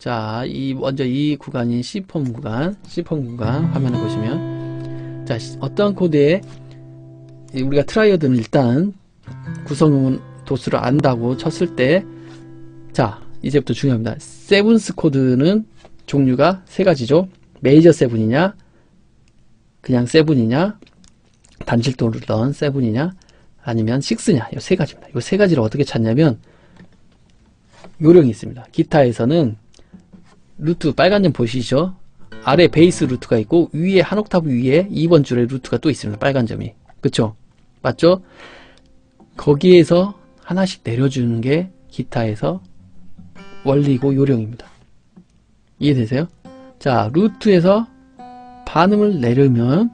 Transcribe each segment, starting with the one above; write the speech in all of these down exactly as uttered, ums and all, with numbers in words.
자, 이 먼저 이 구간인 C폼 구간, C폼 구간 화면을 보시면, 자, 어떠한 코드에 우리가 트라이어드는 일단 구성 도수를 안다고 쳤을 때, 자, 이제부터 중요합니다. 세븐스 코드는 종류가 세 가지죠. 메이저 세븐이냐, 그냥 세븐이냐, 단칠도를 넣은 세븐이냐, 아니면 식스냐, 이 세 가지입니다. 이 세 가지를 어떻게 찾냐면 요령이 있습니다. 기타에서는 루트 빨간 점 보시죠. 아래 베이스 루트가 있고 위에 한 옥타브 위에 이 번 줄에 루트가 또 있습니다. 빨간 점이. 그쵸? 맞죠? 거기에서 하나씩 내려주는 게 기타에서 원리고 요령입니다. 이해되세요? 자, 루트에서 반음을 내려면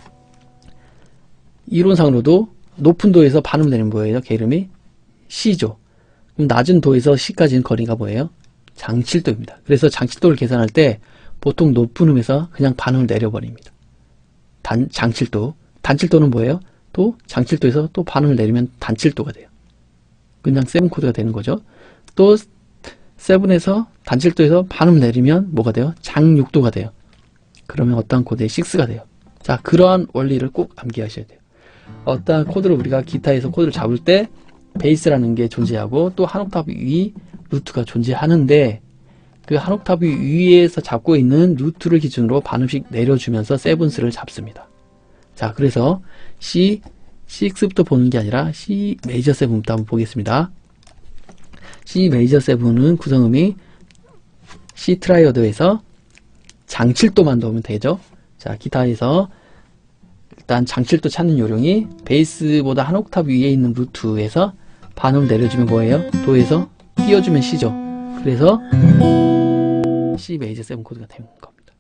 이론상으로도 높은 도에서 반음을 내리면 뭐예요? 그 이름이 C죠. 그럼 낮은 도에서 C까지는 거리가 뭐예요? 장칠도입니다. 그래서 장칠도를 계산할 때 보통 높은 음에서 그냥 반음을 내려버립니다. 단, 장칠도. 단칠도는 뭐예요? 또 장칠도에서 또 반음을 내리면 단칠도가 돼요. 그냥 세븐 코드가 되는 거죠. 또 세븐에서 단칠도에서 반음을 내리면 뭐가 돼요? 장육도가 돼요. 그러면 어떠한 코드의 식스가 돼요. 자, 그러한 원리를 꼭 암기하셔야 돼요. 어떠한 코드를 우리가 기타에서 코드를 잡을 때 베이스라는 게 존재하고 또 한 옥타브 위 루트가 존재하는데 그 한 옥타브 위에서 잡고 있는 루트를 기준으로 반음씩 내려주면서 세븐스를 잡습니다. 자, 그래서 C, 식스부터 보는 게 아니라 C 메이저 세븐부터 한번 보겠습니다. C 메이저 세븐은 구성음이 C 트라이어드에서 장칠도만 넣으면 되죠. 자, 기타에서 일단 장칠도 찾는 요령이 베이스보다 한 옥타브 위에 있는 루트에서 반음 내려주면 뭐예요? 도에서 띄워주면 C죠. 그래서 C 메이저 세븐 코드가 되는 겁니다.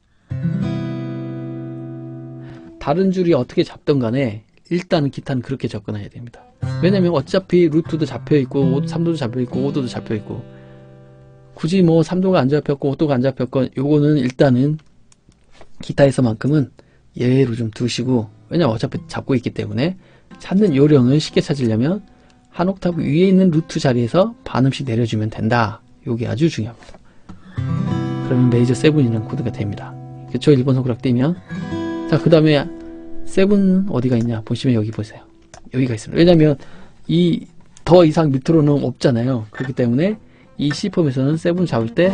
다른 줄이 어떻게 잡던 간에 일단은 기타는 그렇게 접근해야 됩니다. 왜냐면 어차피 루트도 잡혀있고 삼 도도 잡혀있고 오 도도 잡혀있고 굳이 뭐 삼 도가 안 잡혔고 오 도가 안 잡혔건 요거는 일단은 기타에서만큼은 예외로 좀 두시고, 왜냐면 어차피 잡고 있기 때문에 찾는 요령을 쉽게 찾으려면 한 옥타브 위에 있는 루트 자리에서 반음씩 내려주면 된다. 요게 아주 중요합니다. 그러면 메이저 세븐이라는 코드가 됩니다. 그쵸? 일 번 손가락 띄면. 자, 그 다음에 세븐 어디가 있냐 보시면 여기 보세요. 여기가 있습니다. 왜냐면 이 더 이상 밑으로는 없잖아요. 그렇기 때문에 이 C폼에서는 세븐 잡을 때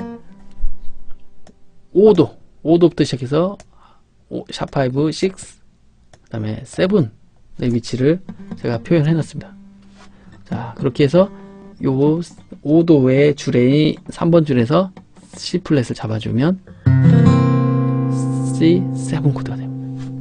오 도 오 도부터 시작해서 샵 파이브, 식스, 그 다음에 세븐의 위치를 제가 표현해 놨습니다. 자, 그렇게 해서 요 오 도의 줄에 삼 번 줄에서 C 플랫을 잡아주면 C 세븐 코드가 됩니다.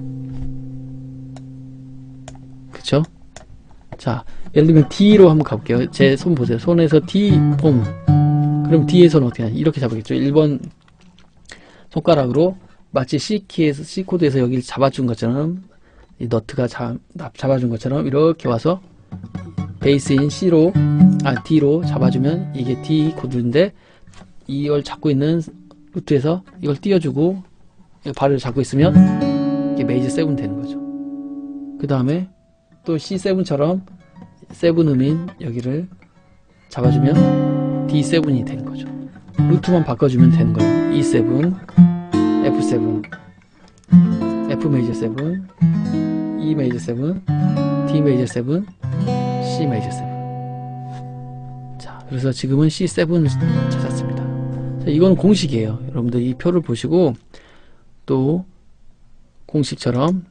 그쵸? 자, 예를 들면 D로 한번 가볼게요. 제 손 보세요. 손에서 D 폼. 그럼 D에서는 어떻게 하냐? 이렇게 잡았겠죠. 일 번 손가락으로 마치 C키에서, C코드에서 여기를 잡아준 것처럼, 이 너트가 잡, 잡아준 것처럼 이렇게 와서 베이스인 C로, 아, D로 잡아주면 이게 D 코드인데, 이걸 잡고 있는 루트에서 이걸 띄워주고, 발을 잡고 있으면 이게 메이저 세븐 되는 거죠. 그 다음에 또 씨 세븐처럼 세븐 음인 여기를 잡아주면 디 세븐이 되는 거죠. 루트만 바꿔주면 되는 거예요. 이 세븐, 에프 세븐, F 메이저 세븐, E 메이저 세븐, D 메이저 세븐, C 메이저 세븐. 자, 그래서 지금은 씨 세븐을 찾았습니다. 자, 이건 공식이에요. 여러분들 이 표를 보시고 또 공식처럼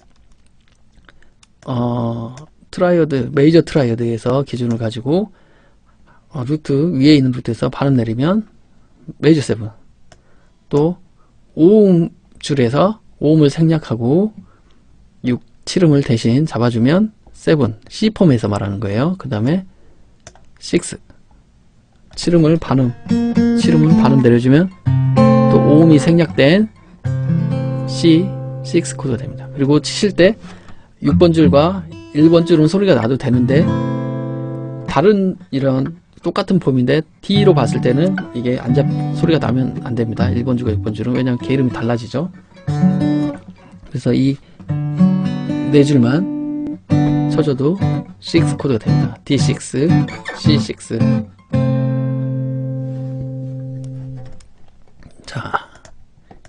어, 트라이어드, 메이저 트라이어드에서 기준을 가지고 어, 루트 위에 있는 루트에서 반음 내리면 메이저 세븐, 또 오 음 줄에서 오 음을 생략하고 육, 칠 음을 대신 잡아주면 세븐, C폼에서 말하는 거예요. 그 다음에 식스, 칠 음을 반음, 칠 음을 반음 내려주면 또 오 음이 생략된 C, 식스 코드가 됩니다. 그리고 치실 때 육 번 줄과 일 번 줄은 소리가 나도 되는데 다른 이런 똑같은 폼인데 D로 봤을 때는 이게 안 잡, 소리가 나면 안 됩니다. 일 번 줄과 육 번 줄은. 왜냐면 개 이름이 달라지죠. 그래서 이 네 줄만 쳐줘도 식스 코드가 됩니다. 디 식스, 씨 식스.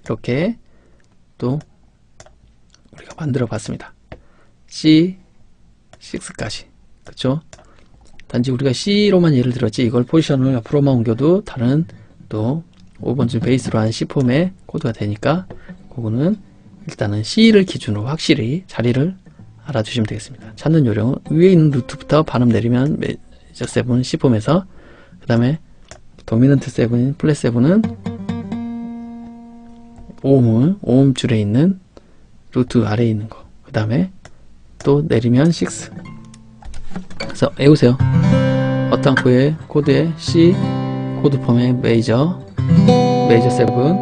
이렇게 또 우리가 만들어 봤습니다. 씨 식스까지. 그쵸? 단지 우리가 C로만 예를 들었지 이걸 포지션을 앞으로만 옮겨도 다른 또 오 번째 베이스로 한 C 폼의 코드가 되니까 그거는 일단은 C를 기준으로 확실히 자리를 알아두시면 되겠습니다. 찾는 요령은 위에 있는 루트부터 발음 내리면 메이저 세븐 C 폼에서 그 다음에 도미넌트 세븐인 플랫 세븐은 오음을 오음 줄에 있는 루트 아래에 있는 거. 그 다음에 또 내리면 식스. 그래서 외우세요. 어떤 코의 코드의 C 코드 폼의 메이저 메이저 세븐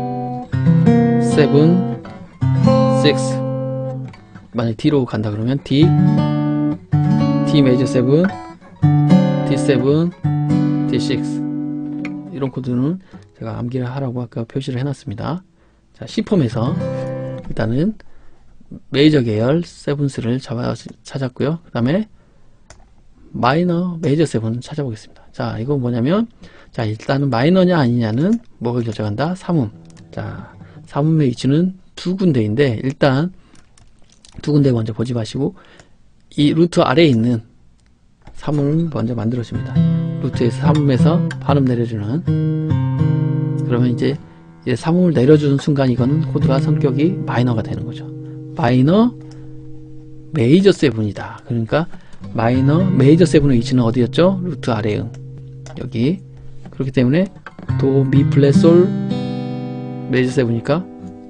세븐 식스. 만약 D로 간다 그러면 D D 메이저 세븐 디 세븐 디 식스. 이런 코드는 제가 암기를 하라고 아까 표시를 해놨습니다. 자, C 폼에서 일단은 메이저 계열 세븐스를 잡아 찾았고요. 그 다음에 마이너 메이저 세븐 찾아보겠습니다. 자, 이건 뭐냐면, 자, 일단은 마이너냐 아니냐는 뭐가 결정한다? 삼음. 자, 삼음의 위치는 두 군데인데, 일단 두 군데 먼저 보지 마시고, 이 루트 아래에 있는 삼음을 먼저 만들어줍니다. 루트에서 삼음에서 발음 내려주는. 그러면 이제 삼음을 내려주는 순간 이거는 코드가 성격이 마이너가 되는 거죠. 마이너 메이저 세븐이다. 그러니까 마이너 메이저 세븐의 위치는 어디였죠? 루트 아래음 여기. 그렇기 때문에 도, 미, 플랫, 솔 메이저 세븐이니까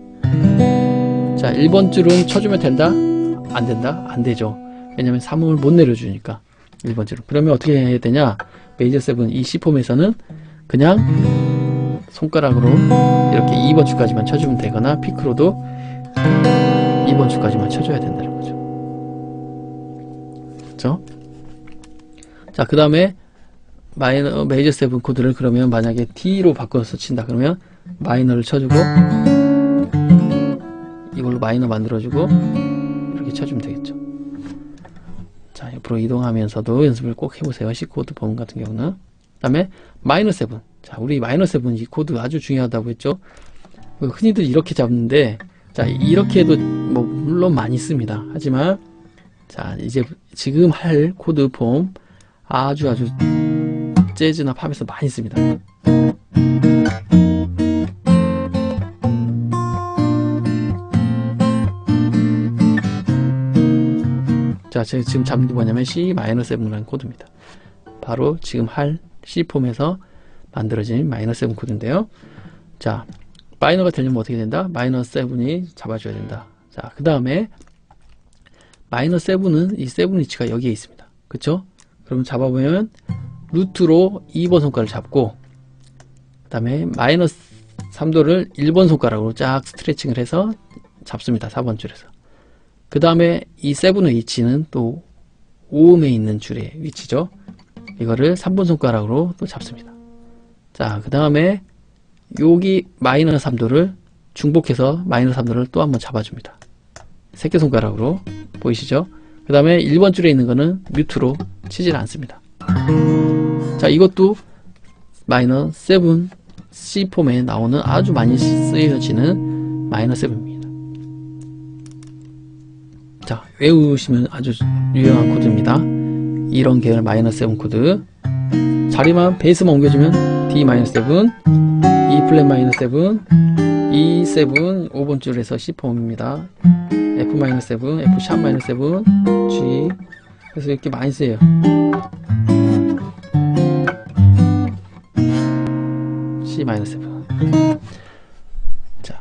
자 일 번 줄은 쳐주면 된다? 안 된다? 안 되죠. 왜냐면 삼음을 못 내려주니까 일 번 줄은. 그러면 어떻게 해야 되냐? 메이저 세븐 이 C 폼에서는 그냥 손가락으로 이렇게 이 번 줄까지만 쳐주면 되거나 피크로도 이 번 줄까지만 쳐줘야 된다는 거죠. 그렇죠? 자, 그 다음에 마이너 메이저 세븐 코드를 그러면 만약에 D로 바꿔서 친다 그러면 마이너를 쳐주고 이걸로 마이너 만들어주고 이렇게 쳐주면 되겠죠. 자, 옆으로 이동하면서도 연습을 꼭 해보세요. C 코드 폼 같은 경우는. 그 다음에 마이너 세븐. 자, 우리 마이너 세븐 이 코드 아주 중요하다고 했죠. 흔히들 이렇게 잡는데, 자, 이렇게 해도 뭐 물론 많이 씁니다. 하지만 자, 이제 지금 할 코드 폼 아주 아주 재즈나 팝에서 많이 씁니다. 자, 제가 지금 잡는 게 뭐냐면 C 마이너 세븐이라는 코드입니다. 바로 지금 할 C 폼에서 만들어진 마이너 세븐 코드인데요. 자, 마이너가 되려면 어떻게 된다? 마이너 세븐이 잡아줘야 된다. 자, 그 다음에 마이너 세븐은 이 세븐 위치가 여기에 있습니다. 그쵸? 그러면 잡아보면 루트로 이 번 손가락을 잡고 그 다음에 마이너 삼 도를 일 번 손가락으로 쫙 스트레칭을 해서 잡습니다. 사 번 줄에서. 그 다음에 이 세븐의 위치는 또 오음에 있는 줄의 위치죠. 이거를 삼 번 손가락으로 또 잡습니다. 자, 그 다음에 여기 마이너 삼 도를 중복해서 마이너 삼 도를 또 한번 잡아줍니다. 새끼손가락으로 보이시죠? 그 다음에 일 번 줄에 있는 거는 뮤트로 치질 않습니다. 자, 이것도 마이너 세븐 C 폼에 나오는 아주 많이 쓰여지는 마이너 세븐입니다. 자, 외우시면 아주 유용한 코드입니다. 이런 계열 마이너 세븐 코드. 자리만 베이스만 옮겨주면 D 마이너 세븐, E 플랫 마이너 세븐, E 세븐 오 번 줄에서 C 폼입니다. F 마이너 세븐, F 샵 마이너 세븐, G. 그래서 이렇게 많이 쓰여요. C 마이너 세븐. 자,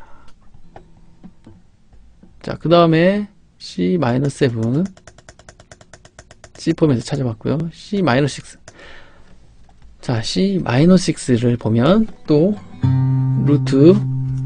자, 그 다음에 C 마이너 세븐 C 폼에서 찾아봤고요. C 마이너 식스. 자, C 마이너 식스를 보면 또 루트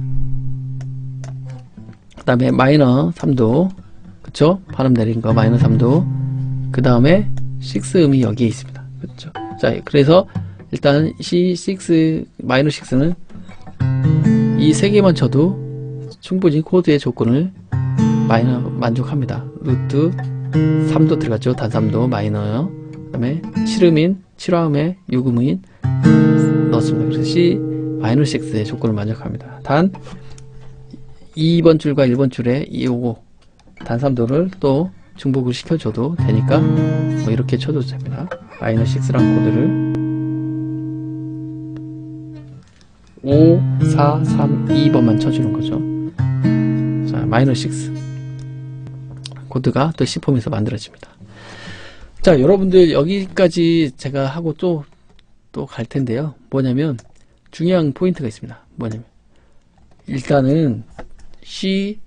그 다음에 마이너 삼 도, 그쵸? 발음 내린 거 마이너 삼 도. 그 다음에 육 음이 여기에 있습니다. 그쵸? 자, 그래서 일단 C 육 마이너 육는 이 세 개만 쳐도 충분히 코드의 조건을 마이너 만족합니다. 루트 삼 도 들어갔죠. 단 삼 도 마이너요. 그 다음에 칠 음인 칠 화음에 육 음인 넣었습니다. 그래서 C 마이너 육의 조건을 만족합니다. 단 이 번 줄과 일 번 줄에 요거 단삼도를 또 중복을 시켜줘도 되니까 뭐 이렇게 쳐줘도 됩니다. 마이너 육라는 코드를 오, 사, 삼, 이 번만 쳐주는 거죠. 자, 마이너 육 코드가 또 C폼에서 만들어집니다. 자, 여러분들 여기까지 제가 하고 또 또 갈 텐데요. 뭐냐면 중요한 포인트가 있습니다. 뭐냐면 일단은 C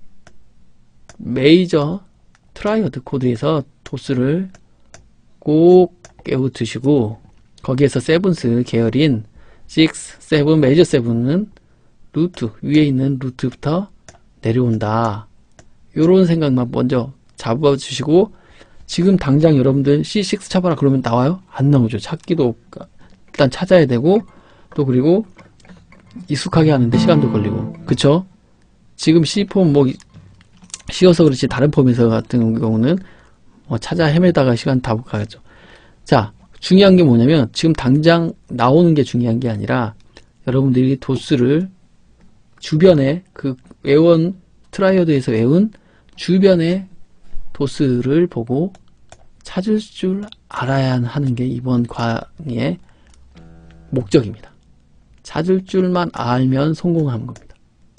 메이저 트라이어드 코드에서 도스를 꼭 깨우드시고 거기에서 세븐스 계열인 육, 칠, 메이저 칠은 루트 위에 있는 루트부터 내려온다. 요런 생각만 먼저 잡아주시고 지금 당장 여러분들 씨 육 쳐봐라 그러면 나와요? 안 나오죠. 찾기도 일단 찾아야 되고 또 그리고 익숙하게 하는데 시간도 걸리고 그쵸? 지금 C폼 뭐 쉬어서 그렇지 다른 폼에서 같은 경우는 뭐 찾아 헤매다가 시간 다 가겠죠. 자, 중요한 게 뭐냐면 지금 당장 나오는 게 중요한 게 아니라 여러분들이 도스를 주변에 그 외운 트라이어드에서 외운 주변에 도스를 보고 찾을 줄 알아야 하는 게 이번 강의의 목적입니다. 찾을 줄만 알면 성공하는 겁니다.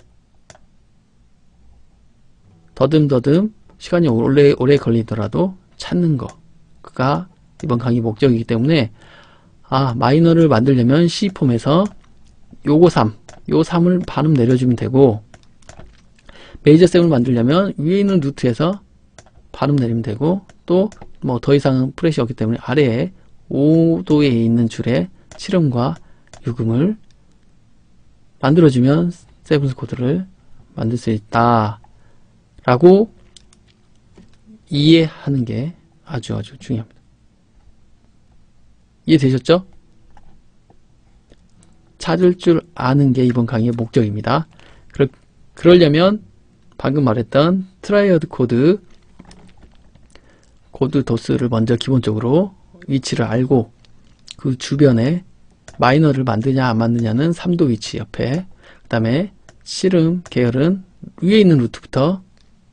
더듬더듬 시간이 오래, 오래 걸리더라도 찾는 거가 이번 강의 목적이기 때문에 아 마이너를 만들려면 C폼에서 요거 삼, 요 삼을 반음 내려주면 되고 메이저 칠을 만들려면 위에 있는 루트에서 반음 내리면 되고 또 뭐 더 이상 프렛이 없기 때문에 아래에 오 도에 있는 줄에 칠음과 육음을 만들어주면 세븐스 코드를 만들 수 있다 라고 이해하는 게 아주 아주 중요합니다. 이해되셨죠? 찾을 줄 아는 게 이번 강의의 목적입니다. 그러, 그러려면 방금 말했던 트라이어드 코드 코드 도스를 먼저 기본적으로 위치를 알고 그 주변에 마이너를 만드냐 안 만드냐는 삼 도 위치 옆에 그 다음에 씨름 계열은 위에 있는 루트부터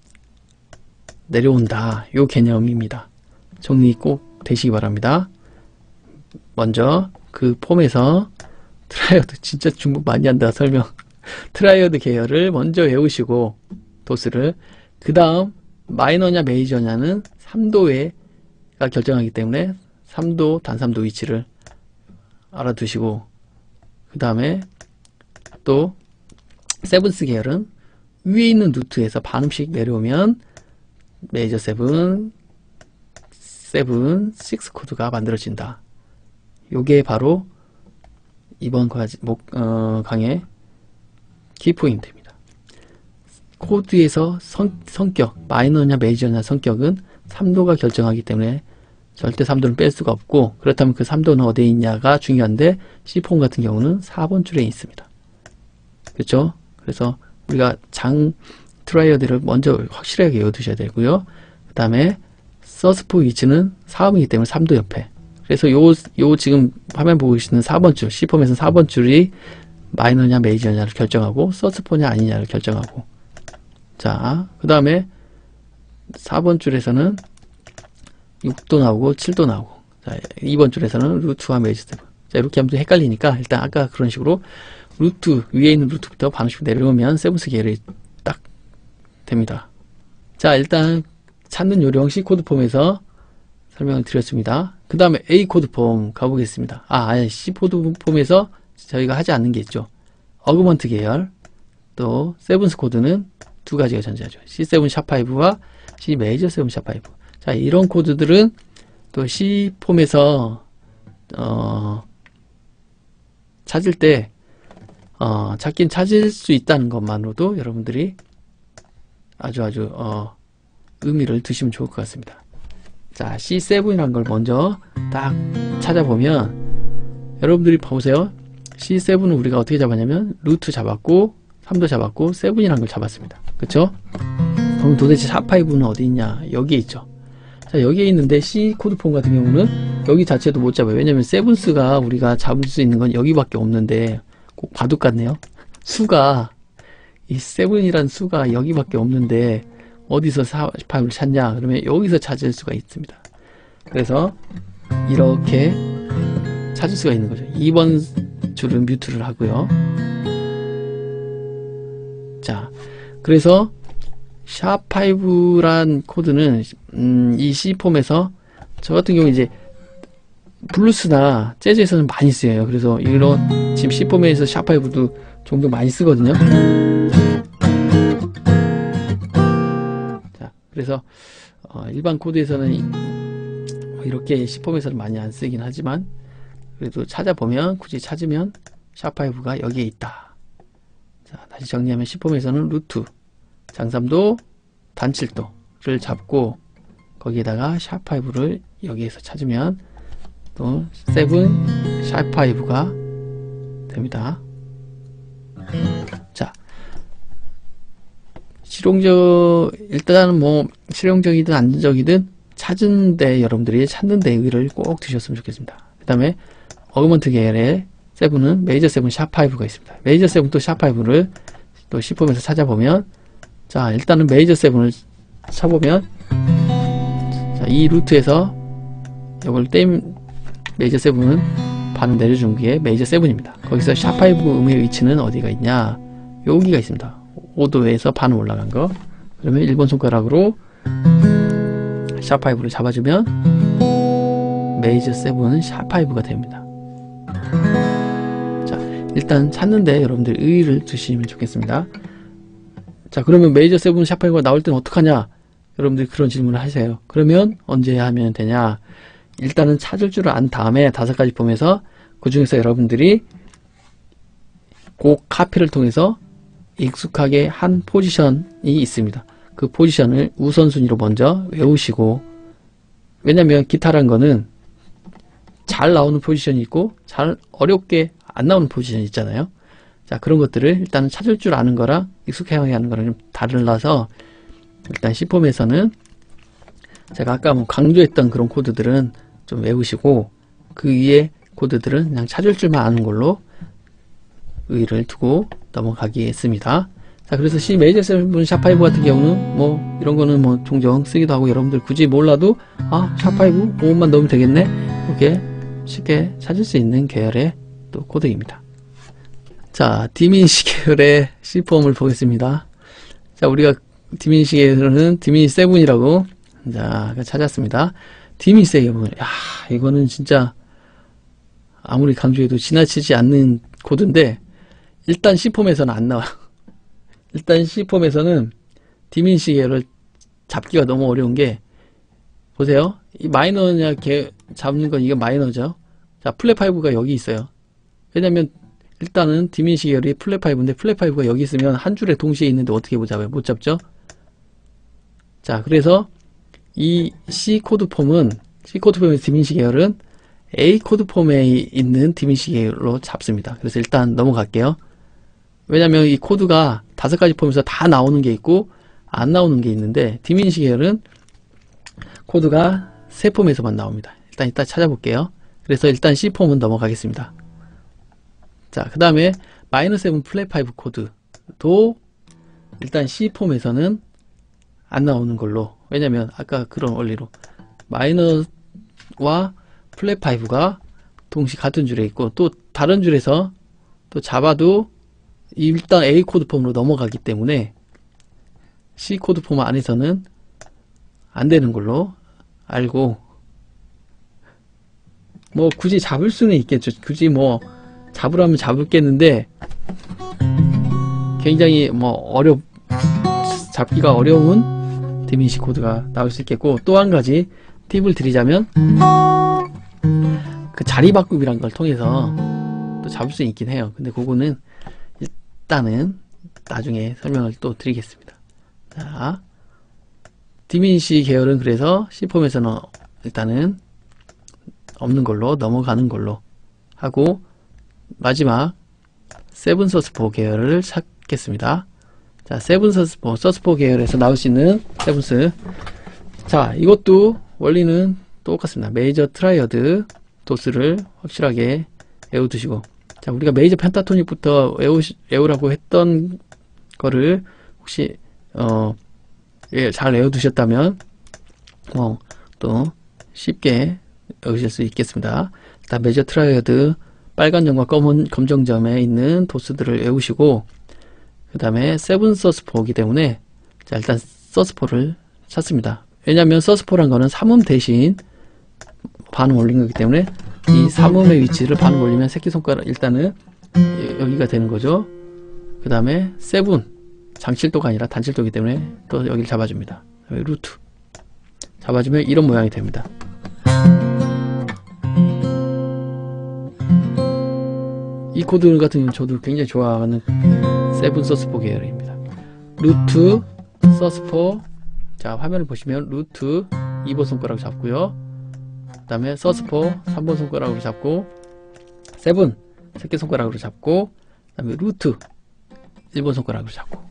내려온다. 요 개념입니다. 정리 꼭 되시기 바랍니다. 먼저 그 폼에서 트라이어드 진짜 중국 많이 한다 설명 트라이어드 계열을 먼저 외우시고 도스를 그 다음 마이너냐 메이저냐는 삼 도가 결정하기 때문에 삼 도 단삼도 위치를 알아두시고 그 다음에 또 세븐스 계열은 위에 있는 루트에서 반음씩 내려오면 메이저 칠, 칠, 육 코드가 만들어진다. 요게 바로 이번 어, 강의 키포인트입니다. 코드에서 성, 성격, 마이너냐 메이저냐 성격은 삼 도가 결정하기 때문에 절대 삼 도는 뺄 수가 없고 그렇다면 그 삼 도는 어디에 있냐가 중요한데 C폼 같은 경우는 사 번 줄에 있습니다. 그렇죠? 그래서 우리가 장 트라이어드를 먼저 확실하게 외워두셔야 되고요. 그 다음에 서스포 위치는 사 음이기 때문에 삼 도 옆에 그래서 요, 요 지금 화면 보고 계시는 사 번 줄 C폼에서 사 번 줄이 마이너냐 메이저냐를 결정하고 서스포냐 아니냐를 결정하고 자 그 다음에 사 번 줄에서는 육 도 나오고 칠 도 나오고 자 이 번 줄에서는 루트와 메이저 칠 자 이렇게 하면 좀 헷갈리니까 일단 아까 그런 식으로 루트 위에 있는 루트부터 반음씩 내려오면 세븐스 계열이 딱 됩니다. 자 일단 찾는 요령 C코드 폼에서 설명을 드렸습니다. 그 다음에 A코드 폼 가보겠습니다. 아 아니 C코드 폼에서 저희가 하지 않는 게 있죠. 어그먼트 계열 또 세븐스 코드는 두 가지가 존재하죠. 씨 세븐 샵 파이브와 C 메이저 세븐 샵 파이브 자 이런 코드들은 또 C폼에서 어, 찾을 때 어, 찾긴 찾을 수 있다는 것만으로도 여러분들이 아주 아주 어, 의미를 두시면 좋을 것 같습니다. 자 씨 세븐이라는 걸 먼저 딱 찾아보면 여러분들이 보세요. 씨 세븐은 우리가 어떻게 잡았냐면 루트 잡았고 삼 도 잡았고 세븐이라는 걸 잡았습니다. 그쵸? 그럼 도대체 샵 파이브는 어디 있냐? 여기에 있죠. 자 여기에 있는데 C 코드폼 같은 경우는 여기 자체도 못 잡아요. 왜냐면 세븐스가 우리가 잡을 수 있는 건 여기밖에 없는데 꼭 바둑 같네요. 수가 이 세븐이란 수가 여기밖에 없는데 어디서 사십팔을 찾냐? 그러면 여기서 찾을 수가 있습니다. 그래서 이렇게 찾을 수가 있는 거죠. 이 번 줄은 뮤트를 하고요. 자, 그래서 샵오란 코드는 음, 이 C폼에서 저 같은 경우 이제 블루스나 재즈에서는 많이 쓰여요. 그래서 이런 지금 C폼에서 샵오도 종종 많이 쓰거든요. 자, 그래서 어, 일반 코드에서는 이렇게 C폼에서는 많이 안 쓰긴 하지만 그래도 찾아보면 굳이 찾으면 샵오가 여기에 있다. 자, 다시 정리하면 C폼에서는 루트, 장삼도, 단칠도를 잡고 거기에다가 샵오를 여기에서 찾으면 또 세븐, 샵오가 됩니다. 자, 실용적, 일단은 뭐 실용적이든 안전적이든 찾은데 여러분들이 찾는데 의의를 꼭 두셨으면 좋겠습니다. 그 다음에 어그먼트 계열의 세븐은 메이저 세븐 샵오가 있습니다. 메이저 세븐 또 샵오를 또 C폼에서 찾아보면, 자, 일단은 메이저 세븐을 쳐보면, 자, 이 루트에서 이걸 떼면 메이저 세븐은 반응 내려준 게 메이저 세븐입니다. 거기서 샵오 음의 위치는 어디가 있냐? 여기가 있습니다. 오 도에서 반응 올라간 거. 그러면 일 번 손가락으로 샵오를 잡아주면 메이저 세븐은 샵오가 됩니다. 자, 일단 찾는데 여러분들 의의를 두시면 좋겠습니다. 자, 그러면 메이저 세븐 샵오가 나올 때는 어떡하냐? 여러분들이 그런 질문을 하세요. 그러면 언제 하면 되냐? 일단은 찾을 줄 안 다음에 다섯 가지 폼에서 그 중에서 여러분들이 곡 카피를 통해서 익숙하게 한 포지션이 있습니다. 그 포지션을 우선순위로 먼저 외우시고, 왜냐면 기타란 거는 잘 나오는 포지션이 있고 잘 어렵게 안 나오는 포지션이 있잖아요. 자, 그런 것들을 일단은 찾을 줄 아는 거랑 익숙하게 하는 거랑 좀 달라서 일단 C폼에서는 제가 아까 뭐 강조했던 그런 코드들은 좀 외우시고 그 위에 코드들은 그냥 찾을 줄만 아는 걸로 의의를 두고 넘어가겠습니다. 자, 그래서 C 메이저 세븐 샵오 같은 경우는 뭐 이런 거는 뭐 종종 쓰기도 하고 여러분들 굳이 몰라도 아, 샵오 오음만 넣으면 되겠네, 이렇게 쉽게 찾을 수 있는 계열의 또 코드입니다. 자, 디미니시 계열의 C폼을 보겠습니다. 자, 우리가 디미니시 계열은 디미니시 세븐이라고 자, 찾았습니다. 디미니시 계열은, 야, 이거는 진짜 아무리 강조해도 지나치지 않는 코드인데 일단 C폼에서는 안 나와요. 일단 C폼에서는 디미니시 계열을 잡기가 너무 어려운 게, 보세요. 이 마이너냐 게 잡는 건 이게 마이너죠. 자, 플랫 오가 여기 있어요. 왜냐면 일단은 디미니시 계열이 플랫 오인데 플랫 오가 여기 있으면 한 줄에 동시에 있는데 어떻게 못 잡아요? 못 잡죠? 자, 그래서 이 C 코드 폼은 C 코드 폼의 디미니시 계열은 A 코드 폼에 있는 디미니시 계열로 잡습니다. 그래서 일단 넘어갈게요. 왜냐면 이 코드가 다섯 가지 폼에서 다 나오는 게 있고 안 나오는 게 있는데 디미니시 계열은 코드가 세 폼에서만 나옵니다. 일단 이따 찾아볼게요. 그래서 일단 C폼은 넘어가겠습니다. 자, 그 다음에 마이너 세븐 플랫 오 코드도 일단 C폼에서는 안 나오는 걸로, 왜냐면 아까 그런 원리로 마이너와 플랫 오가 동시 같은 줄에 있고 또 다른 줄에서 또 잡아도 일단 A 코드 폼으로 넘어가기 때문에 C 코드 폼 안에서는 안 되는 걸로 알고, 뭐 굳이 잡을 수는 있겠죠. 굳이 뭐 잡으라면 잡을겠는데 굉장히 뭐 어려 잡기가 어려운 디미니시 코드가 나올 수 있겠고, 또 한 가지 팁을 드리자면 그 자리 바꿈이란 걸 통해서 또 잡을 수 있긴 해요. 근데 그거는 일단은 나중에 설명을 또 드리겠습니다. 자, 디미니시 계열은 그래서 C폼에서는 일단은 없는 걸로 넘어가는 걸로 하고, 마지막 세븐 서스포 계열을 찾겠습니다. 자, 세븐 서스포, 서스포 계열에서 나올 수 있는 세븐스. 자, 이것도 원리는 똑같습니다. 메이저 트라이어드 도스를 확실하게 외워두시고, 자, 우리가 메이저 펜타토닉부터 외우, 외우라고 했던 거를 혹시 어, 예, 잘 외워두셨다면 어, 또 쉽게 외우실 수 있겠습니다. 일단 메저 트라이어드 빨간 점과 검은 검정 점에 있는 도스들을 외우시고, 그 다음에 세븐 서스포이기 때문에 자 일단 서스포를 찾습니다. 왜냐하면 서스포란 거는 삼음 대신 반음 올린 거기 때문에 이 삼음의 위치를 반음 올리면 새끼손가락 일단은 여기가 되는 거죠. 그 다음에 세븐 장칠도가 아니라 단칠도이기 때문에 또 여기를 잡아줍니다. 루트 잡아주면 이런 모양이 됩니다. 이 코드 같은 경우는 저도 굉장히 좋아하는 세븐 서스포 계열입니다. 루트 서스포, 자 화면을 보시면 루트 이 번 손가락을 잡고요, 그 다음에 서스포 삼 번 손가락으로 잡고, 세븐 새끼손가락으로 잡고, 그 다음에 루트 일 번 손가락으로 잡고.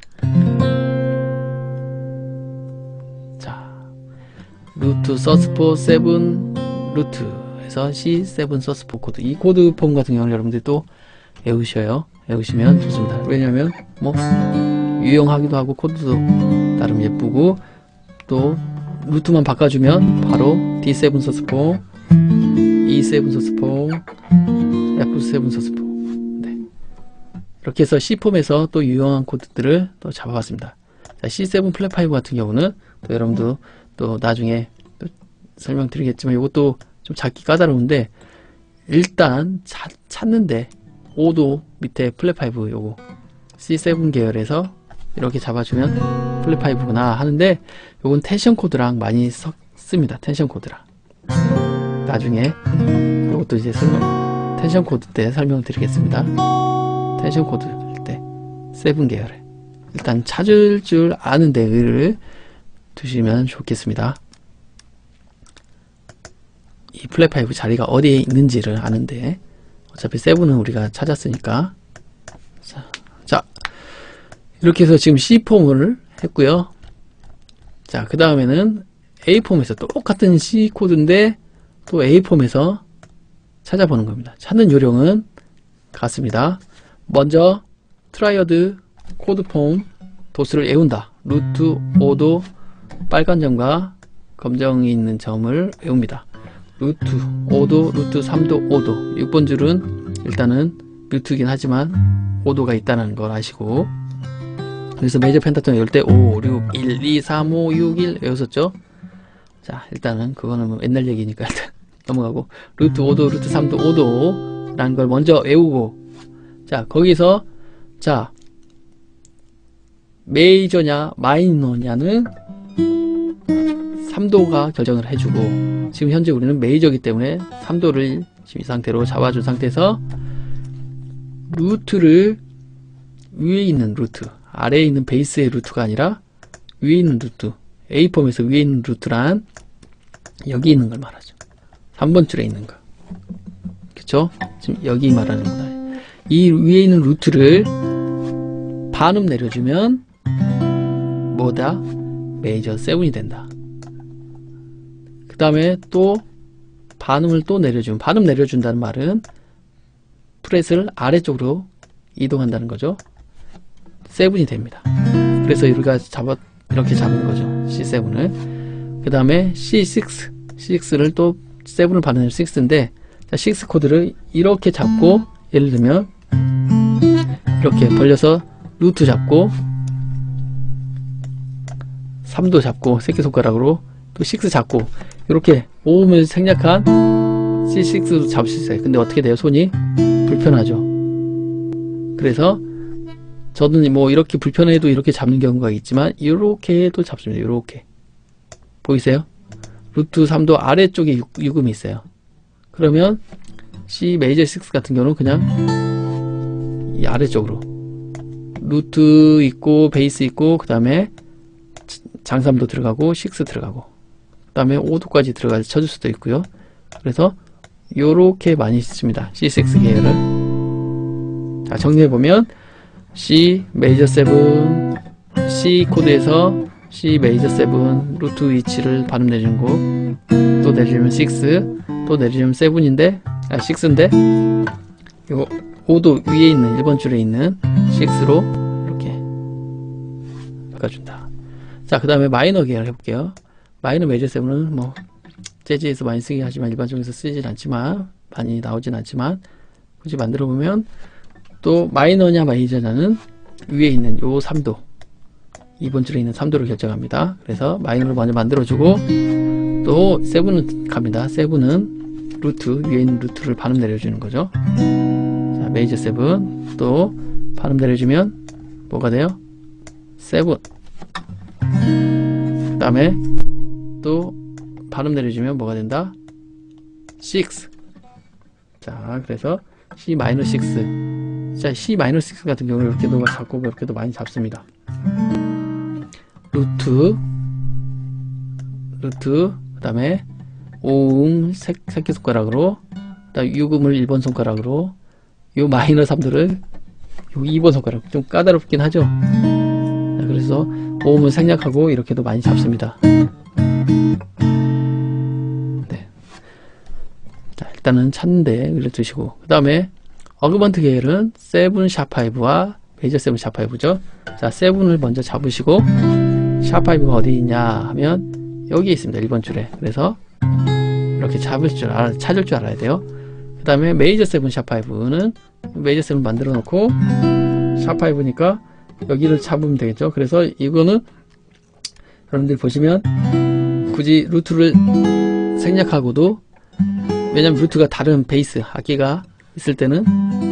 자 루트 서스포 세븐 루트 해서 씨 세븐 서스포 코드, 이 코드 폼 같은 경우는 여러분들이 또 외우셔요. 외우시면 좋습니다. 왜냐하면 뭐 유용하기도 하고 코드도 나름 예쁘고, 또 루트만 바꿔주면 바로 디 세븐 서스포, 이 세븐 서스포, 에프 세븐 서스포. 네. 이렇게 해서 C 폼에서 또 유용한 코드들을 또 잡아봤습니다. 자, 씨 세븐 플랫 파이브 같은 경우는 또 여러분도 또 나중에 또 설명드리겠지만 이것도 좀 찾기 까다로운데, 일단 찾, 찾는데 오도 밑에 플랫 파이브 요거 씨 세븐 계열에서 이렇게 잡아주면 플랫 파이브구나 하는데, 요건 텐션 코드랑 많이 섞습니다. 텐션 코드랑 나중에 이것도 이제 설명, 텐션 코드 때 설명드리겠습니다. 텐션 코드 때 세븐 계열에 일단 찾을 줄 아는데 의를 두시면 좋겠습니다. 이 플랫 파이브 자리가 어디에 있는지를 아는데, 어차피 세븐은 우리가 찾았으니까. 자, 자 이렇게 해서 지금 C 폼을 했고요. 자, 그 다음에는 A 폼에서 똑같은 C 코드인데 또 A 폼에서 찾아보는 겁니다. 찾는 요령은 같습니다. 먼저 트라이어드 코드 폼 도수를 외운다. 루트 오도 빨간 점과 검정이 있는 점을 외웁니다. 루트 오도, 루트 삼도, 오도. 육 번 줄은 일단은 루트이긴 하지만 오도가 있다는 걸 아시고, 그래서 메이저 펜타톤 외울 때 오, 육, 일, 이, 삼, 오, 육, 일 외웠었죠? 자, 일단은 그거는 뭐 옛날 얘기니까 일단 넘어가고, 루트 오도, 루트 삼도, 오도 라는 걸 먼저 외우고, 자, 거기서 자 메이저냐 마이너냐는 삼도가 결정을 해주고, 지금 현재 우리는 메이저이기 때문에 삼도를 지금 이 상태로 잡아준 상태에서 루트를 위에 있는 루트, 아래에 있는 베이스의 루트가 아니라 위에 있는 루트, A 폼에서 위에 있는 루트란 여기 있는 걸 말하죠. 삼 번 줄에 있는 거, 그쵸? 지금 여기 말하는 거다. 이 위에 있는 루트를 반음 내려주면 뭐다? 메이저 세븐이 된다. 그 다음에 또 반음을 또 내려주면, 반음 내려준다는 말은 프렛을 아래쪽으로 이동한다는 거죠. 세븐이 됩니다. 그래서 우리가 잡아 이렇게 잡은 거죠. 씨 세븐을. 그 다음에 씨 식스, 씨 식스를 또 세븐을 받는 육인데, 자, 육 코드를 이렇게 잡고, 예를 들면 이렇게 벌려서 루트 잡고 삼도 잡고 새끼손가락으로 또 육 잡고, 이렇게 오음을 생략한 씨 식스도 잡을 수 있어요. 근데 어떻게 돼요? 손이 불편하죠. 그래서 저는 뭐 이렇게 불편해도 이렇게 잡는 경우가 있지만 이렇게 해도 잡습니다. 이렇게 보이세요? 루트 삼도 아래쪽에 육, 육음이 있어요. 그러면 C 메이저 육 같은 경우는 그냥 이 아래쪽으로 루트 있고 베이스 있고, 그 다음에 장삼도 들어가고 육 들어가고, 그 다음에 오도까지 들어가서 쳐줄 수도 있고요. 그래서 요렇게 많이 씁니다. 씨 육 계열을. 자, 정리해보면 C 메이저 세븐, C 코드에서 C 메이저 세븐 루트 위치를 발음 내주는 거, 또 내주면 육, 또 내주면 세븐인데 아 육인데 요 오도 위에 있는 일 번 줄에 있는 육으로 이렇게 바꿔준다. 자, 그 다음에 마이너 계열 해볼게요. 마이너 메이저 세븐은 뭐 재즈에서 많이 쓰긴 하지만 일반적에서 쓰진 않지만, 많이 나오진 않지만, 굳이 만들어 보면 또 마이너냐 메이저냐는 위에 있는 요 삼 도, 이번 줄에 있는 삼 도를 결정합니다. 그래서 마이너를 먼저 만들어주고, 또 세븐은 갑니다. 세븐은 루트, 위에 있는 루트를 반음 내려주는 거죠. 자, 메이저 세븐, 또 반음 내려주면 뭐가 돼요? 세븐. 그 다음에 또 반음 내려주면 뭐가 된다? 식스. 자, 그래서 C 마이너 식스. 자, C 마이너 식스 같은 경우는 이렇게도 잡고 이렇게도 많이 잡습니다. 루트, 루트, 그 다음에 오음 새끼손가락으로, 그 다음에 육음을 일 번 손가락으로, 요 마이너 삼 도를 요 이 번 손가락, 좀 까다롭긴 하죠. 자, 그래서 오음을 생략하고 이렇게도 많이 잡습니다. 네. 자, 일단은 찾는데 올려두시고, 그 다음에 어그먼트 계열은 세븐 샤파이브와 메이저 세븐 샤파이브죠. 자, 세븐을 먼저 잡으시고, 샤파이브가 어디 있냐 하면 여기 있습니다. 일 번 줄에. 그래서 이렇게 잡을 줄 알아, 찾을 줄 알아야 돼요. 그 다음에 메이저 세븐 샤파이브는 메이저 세븐 만들어 놓고 샤파이브니까 여기를 잡으면 되겠죠. 그래서 이거는 여러분들 보시면 굳이 루트를 생략하고도, 왜냐면 루트가 다른 베이스 악기가 있을 때는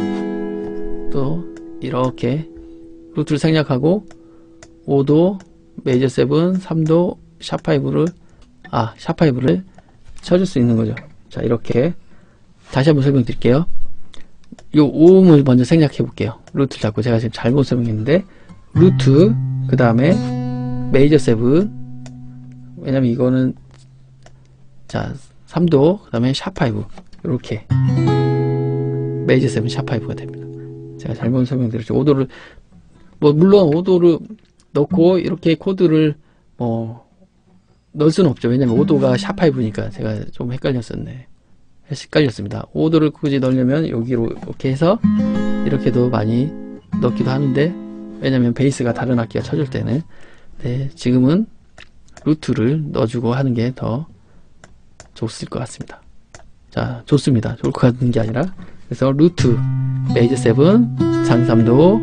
또 이렇게 루트를 생략하고 오 도 메이저 세븐, 삼 도 샤파이브를 아 샤파이브를 쳐줄 수 있는 거죠. 자, 이렇게 다시 한번 설명드릴게요. 요 오음을 먼저 생략해 볼게요. 루트를 잡고, 제가 지금 잘못 설명했는데, 루트, 그 다음에 메이저 세븐, 왜냐면 이거는 자 삼 도, 그 다음에 샤파이브, 이렇게 메이저 세븐 샤파이브가 됩니다. 제가 잘못 설명드렸죠. 오 도를 뭐 물론 오 도를 넣고 이렇게 코드를 뭐 넣을 수는 없죠. 왜냐면 오 도가 샤파이브니까. 제가 좀 헷갈렸었네. 헷갈렸습니다. 오 도를 굳이 넣으려면 여기로 이렇게 해서 이렇게도 많이 넣기도 하는데, 왜냐면 베이스가 다른 악기가 쳐줄 때는. 네, 지금은 루트를 넣어주고 하는 게 더 좋을 것 같습니다. 자, 좋습니다. 좋을 것 같은 게 아니라, 그래서 루트, 메이저 세븐, 장 삼 도,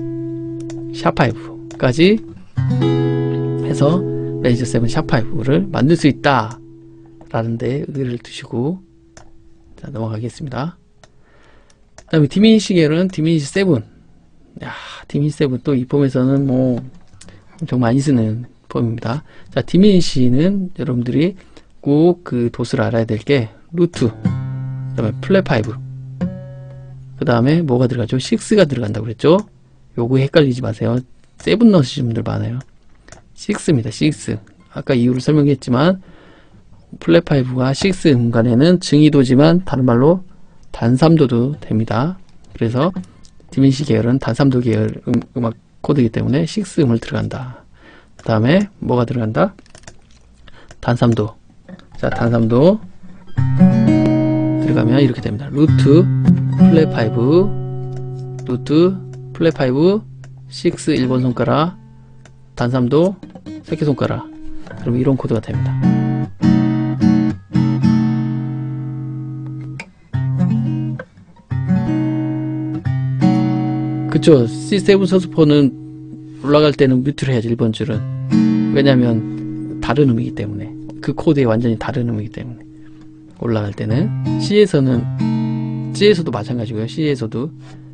샤파이브까지 해서 메이저 세븐 샤파이브를 만들 수 있다 라는 데 의의를 두시고, 자, 넘어가겠습니다. 그 다음에 디미니시 계열은 디미니시 세븐. 야, 디미니시 세븐 또 이 폼에서는 뭐 엄청 많이 쓰는 폼입니다. 자, 디미니시는 여러분들이 꼭 그 도수를 알아야 될 게 루트, 그 다음에 플랫 파이브, 그 다음에 뭐가 들어가죠? 식스가 들어간다고 그랬죠? 요거 헷갈리지 마세요. 세븐 넣으시는 분들 많아요. 식스입니다. 식스. 아까 이유를 설명했지만 플랫 파이브와 식스 음간에는 증이도지만 다른 말로 단삼도도 됩니다. 그래서 디미니시 계열은 단삼도 계열 음, 음악 코드이기 때문에 식스 음을 들어간다. 그 다음에 뭐가 들어간다? 단삼도. 자, 단삼도 들어가면 이렇게 됩니다. 루트, 플랫 파이브, 루트, 플랫 파이브, 식스 일 번 손가락, 단삼도, 새끼손가락. 그럼 이런 코드가 됩니다. 그쵸. 씨 세븐 서스포는 올라갈 때는 뮤트를 해야지. 일 번 줄은. 왜냐면 다른 음이기 때문에. 그 코드에 완전히 다른 음이기 때문에. 올라갈 때는 C에서는 G에서도 마찬가지고요. C에서도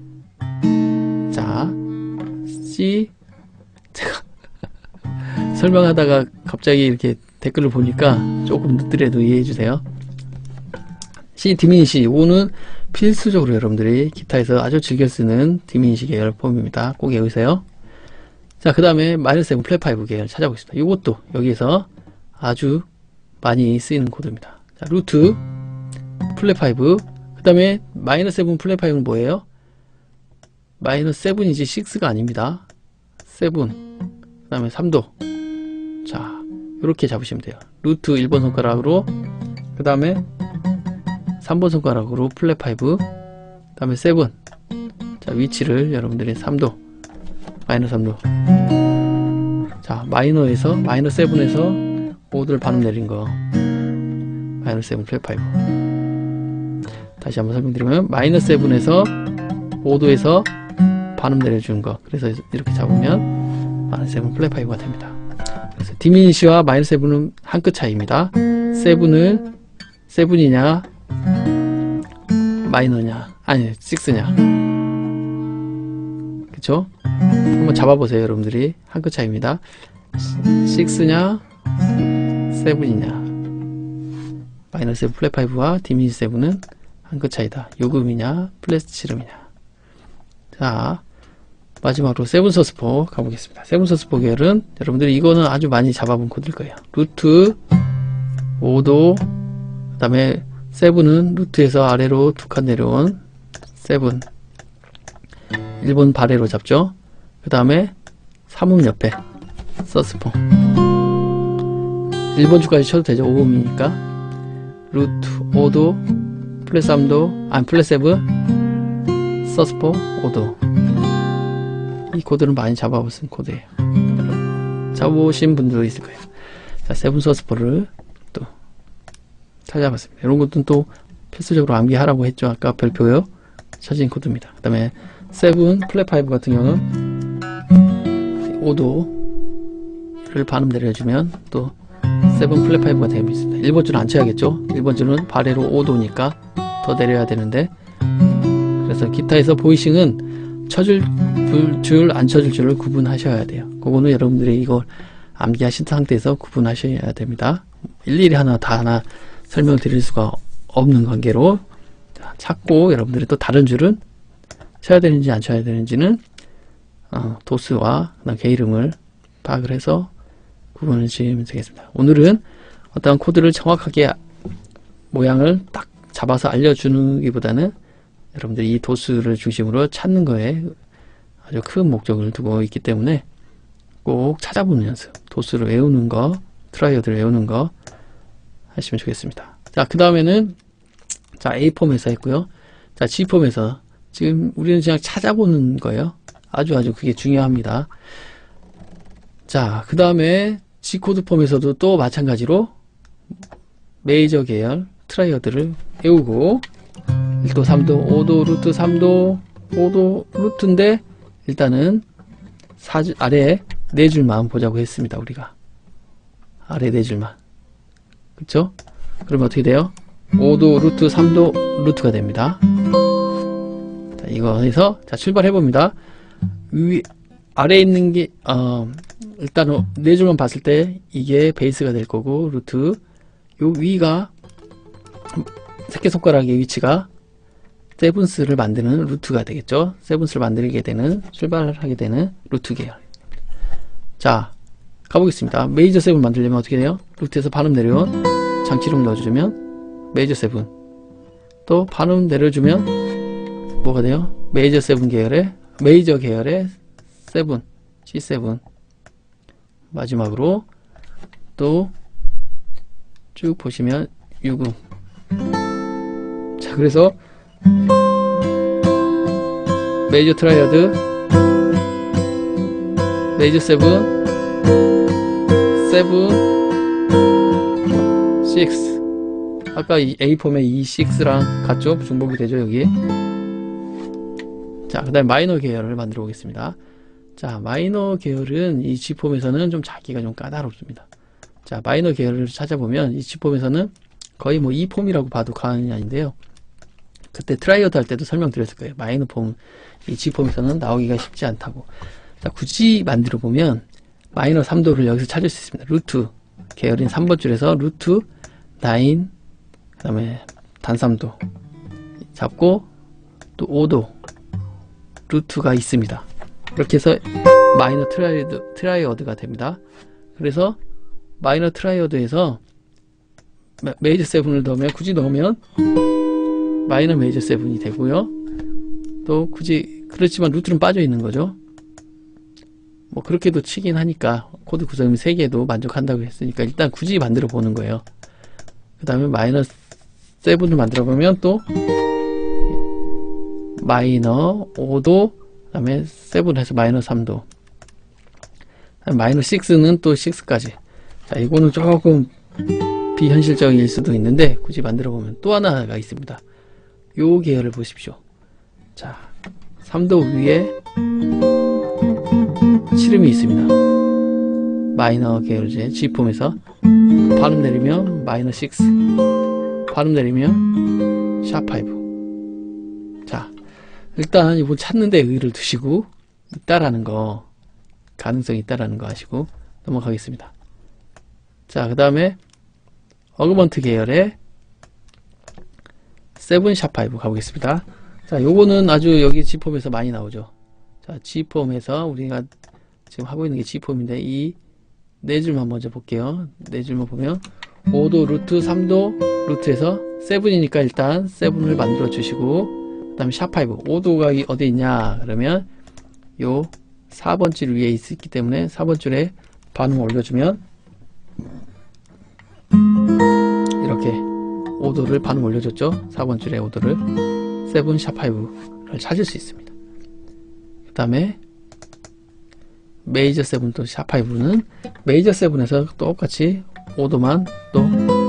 자 C 제가 설명하다가 갑자기 이렇게 댓글을 보니까 조금 늦더라도 이해해주세요. C 디미니시 오는 필수적으로 여러분들이 기타에서 아주 즐겨 쓰는 디미니시 계열 폼입니다. 꼭 외우세요. 자, 그 다음에 마이너스 세븐 플랫 파이브 계열 찾아보겠습니다. 이것도 여기에서 아주 많이 쓰이는 코드입니다. 자, 루트, 플랫 파이브, 그 다음에 마이너스 세븐 플랫 파이브는 뭐예요? 마이너스 세븐이지 식스가 아닙니다. 세븐, 그 다음에 삼 도. 자, 이렇게 잡으시면 돼요. 루트 일 번 손가락으로, 그 다음에 삼 번 손가락으로 플랫 파이브, 그 다음에 세븐. 자, 위치를 여러분들이 삼 도, 마이너스 삼 도. 자, 자, 마이너에서 마이너 세븐에서 오도를 반음 내린 거. 마이너 세븐 플랫 파이브. 다시 한번 설명드리면 마이너 세븐에서 오도에서 반음 내려주는 거. 그래서 이렇게 잡으면 마이너 세븐 플랫 파이브가 됩니다. 그래서 디미니시와 마이너 세븐은 한 끗 차이입니다. 세븐을 세븐이냐 마이너냐 아니 식스냐, 그쵸? 한번 잡아보세요. 여러분들이 한 끗 차이입니다. 식스냐 세븐이냐. 마이너 세븐 플랫 파이브와 디미니시 세븐은 한 끗 차이다. 요금이냐 플랫 칠음이냐. 자, 마지막으로 세븐 서스포 가보겠습니다. 세븐 서스포 계열은 여러분들이 이거는 아주 많이 잡아본 코드일 거예요. 루트 오도, 그 다음에 세븐은 루트에서 아래로 두 칸 내려온 세븐, 일 번 바래로 잡죠. 그 다음에 삼음 옆에 서스포, 일 번 줄까지 쳐도 되죠. 오 음이니까 루트 오도 플랫 삼도 아니 플랫 세븐 서스포 오도. 이 코드는 많이 잡아보신 코드예요. 잡아보신 분들도 있을 거예요. 자, 세븐 서스포를 또 찾아봤습니다. 이런 것들은 또 필수적으로 암기하라고 했죠. 아까 별표요 쳐진 코드입니다. 그 다음에 세븐 플랫 파이브 같은 경우는 오도를 반음 내려주면 또 세븐 플랫 파이브가 되겠습니다. 일 번 줄은 안 쳐야겠죠. 일 번 줄은 바래로 오도니까 더 내려야 되는데, 그래서 기타에서 보이싱은 쳐줄 줄, 안 쳐줄 줄을 구분하셔야 돼요. 그거는 여러분들이 이걸 암기하신 상태에서 구분하셔야 됩니다. 일일이 하나 다 하나 설명을 드릴 수가 없는 관계로 찾고, 여러분들이 또 다른 줄은 쳐야 되는지 안 쳐야 되는지는 어, 도스와 개 이름을 파악을 해서 구분을 지으면 되겠습니다. 오늘은 어떤 코드를 정확하게 모양을 딱 잡아서 알려주는 기보다는 여러분들이 이 도스를 중심으로 찾는 거에 아주 큰 목적을 두고 있기 때문에 꼭 찾아보는 연습, 도스를 외우는 거, 트라이어드를 외우는 거 하시면 좋겠습니다. 자, 그 다음에는 자, 에이 폼에서 했고요. 자, 지 폼에서 지금 우리는 그냥 찾아보는 거예요. 아주 아주 그게 중요합니다. 자, 그 다음에 G 코드 폼에서도 또 마찬가지로 메이저 계열 트라이어드를 외우고 일 도, 삼 도, 오 도, 루트 삼 도, 오 도, 루트인데 일단은 사 줄, 아래 네 줄만 보자고 했습니다. 우리가 아래 네 줄만, 그쵸? 그러면 어떻게 돼요? 오 도, 루트 삼 도, 루트가 됩니다. 자, 이거 해서 자, 출발해 봅니다. 위 아래에 있는 게 어, 일단 네 줄만 봤을 때 이게 베이스가 될 거고, 루트 요 위가 새끼손가락의 위치가 세븐스를 만드는 루트가 되겠죠. 세븐스를 만들게 되는, 출발하게 되는 루트 계열. 자, 가보겠습니다. 메이저 세븐 만들려면 어떻게 돼요? 루트에서 반음 내려온 장치름 넣어주면 메이저 세븐, 또 반음 내려주면 뭐가 돼요? 메이저 세븐 계열의 메이저 계열의 세븐, 지 세븐. 마지막으로 또 쭉 보시면 육 음. 자, 그래서 메이저 트라이어드, 메이저 세븐, 세븐, 식스. 아까 이 에이 폼의 이 식스랑 같죠? 중복이 되죠, 여기. 자, 그 다음에 마이너 계열을 만들어 보겠습니다. 자, 마이너 계열은 이 G 폼에서는 좀 잡기가 좀 까다롭습니다. 자, 마이너 계열을 찾아보면 이 G 폼에서는 거의 뭐 이 폼이라고 봐도 과언이 아닌데요. 그때 트라이어드 할 때도 설명드렸을 거예요. 마이너 폼, 이 G 폼에서는 나오기가 쉽지 않다고. 자, 굳이 만들어 보면 마이너 삼 도를 여기서 찾을 수 있습니다. 루트 계열인 삼 번 줄에서 루트 구, 그 다음에 단 삼 도 잡고 또 오 도 루트가 있습니다. 이렇게 해서 마이너 트라이어드, 트라이어드가 됩니다. 그래서 마이너 트라이어드에서 메이저 세븐을 넣으면, 굳이 넣으면 마이너 메이저 세븐이 되고요. 또 굳이 그렇지만 루트는 빠져 있는 거죠. 뭐 그렇게도 치긴 하니까 코드 구성이 세 개도 만족한다고 했으니까 일단 굳이 만들어 보는 거예요. 그 다음에 마이너 세븐을 만들어 보면 또 마이너 오 도, 그 다음에 세븐 해서 마이너 삼 도. 마이너 식스는 또 식스까지. 자, 이거는 조금 비현실적일 수도 있는데 굳이 만들어 보면 또 하나가 있습니다. 요 계열을 보십시오. 자, 삼 도 위에 칠음이 있습니다. 마이너 계열제 G폼에서 발음 내리면 마이너 식스, 발음 내리면 샵 파이브. 자, 일단 이거 찾는 데 의의를 두시고 있다라는 거, 가능성이 있다라는 거 아시고 넘어가겠습니다. 자, 그 다음에 어그먼트 계열의 세븐 샵 파이브 가보겠습니다. 자, 요거는 아주 여기 G폼에서 많이 나오죠. 자, G폼에서 우리가 지금 하고 있는 게 G폼인데 이 네 줄만 먼저 볼게요. 네 줄만 보면 오 도 루트, 삼 도 루트에서 칠이니까 일단 칠을 만들어 주시고, 그 다음에 샵 파이브, 오 도가 어디 있냐 그러면 요 사 번 줄 위에 있기 때문에 사 번 줄에 반음 올려주면 이렇게 오 도를 반음 올려줬죠. 사 번 줄에 오 도를 칠 샵 파이브를 찾을 수 있습니다. 그 다음에 메이저 칠 또 샵 파이브는 메이저 칠에서 똑같이 오 도만 또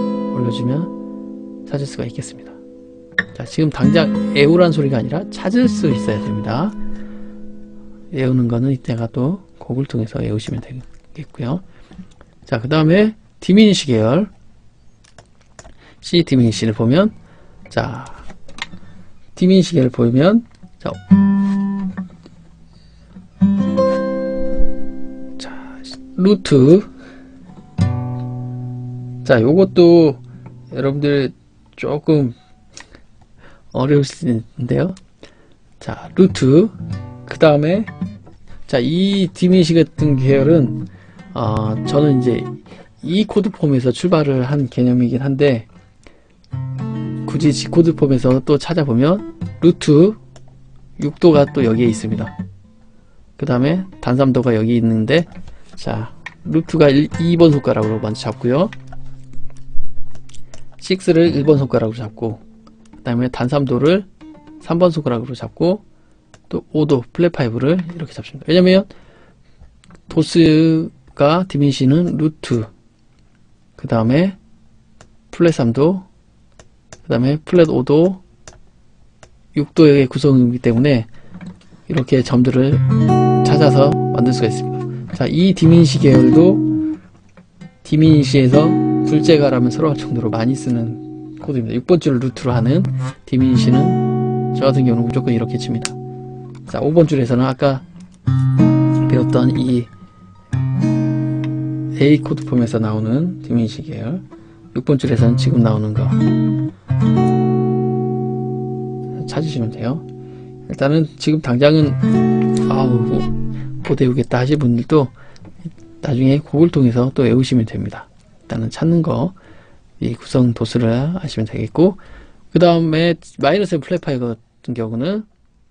올려주면 찾을 수가 있겠습니다. 자, 지금 당장 애우란 소리가 아니라 찾을 수 있어야 됩니다. 외우는 거는 이때가 또 곡을 통해서 외우시면 되겠고요. 자, 그 다음에 디미니시 계열 C 디미니시를 보면, 자, 디미니시 계열을 보면, 자, 자, 루트. 자, 요것도 여러분들 조금 어려울 수 있는데요. 자, 루트. 그 다음에 자, 이 디미니시 같은 계열은 어, 저는 이제 이 코드 폼에서 출발을 한 개념이긴 한데, 굳이 G 코드 폼에서 또 찾아보면 루트 육 도가 또 여기에 있습니다. 그 다음에 단 삼 도가 여기 있는데, 자, 루트가 이 번 손가락으로 먼저 잡고요, 육을 일 번 손가락으로 잡고, 그 다음에 단 삼 도를 삼 번 손가락으로 잡고, 또 오 도 플랫 파이브를 이렇게 잡습니다. 왜냐면 도스가 디미니시는 루트, 그 다음에 플랫 삼 도, 그 다음에 플랫 오 도, 육 도의 구성이기 때문에 이렇게 점들을 찾아서 만들 수가 있습니다. 자, 이 디미니시 계열도 디미니시에서 둘째 가라면 서러울 정도로 많이 쓰는 코드입니다. 육 번 줄을 루트로 하는 디미니시는 저 같은 경우는 무조건 이렇게 칩니다. 자, 오 번 줄에서는 아까 배웠던 이 A 코드 폼에서 나오는 디미니시 계열, 육 번 줄에서는 지금 나오는 거 찾으시면 돼요. 일단은 지금 당장은 아우 못 외우겠다 하실 분들도 나중에 곡을 통해서 또 외우시면 됩니다. 일단은 찾는 거, 이 구성 도수를 하시면 되겠고, 그 다음에 마이너 칠 플랫 파이브 같은 경우는,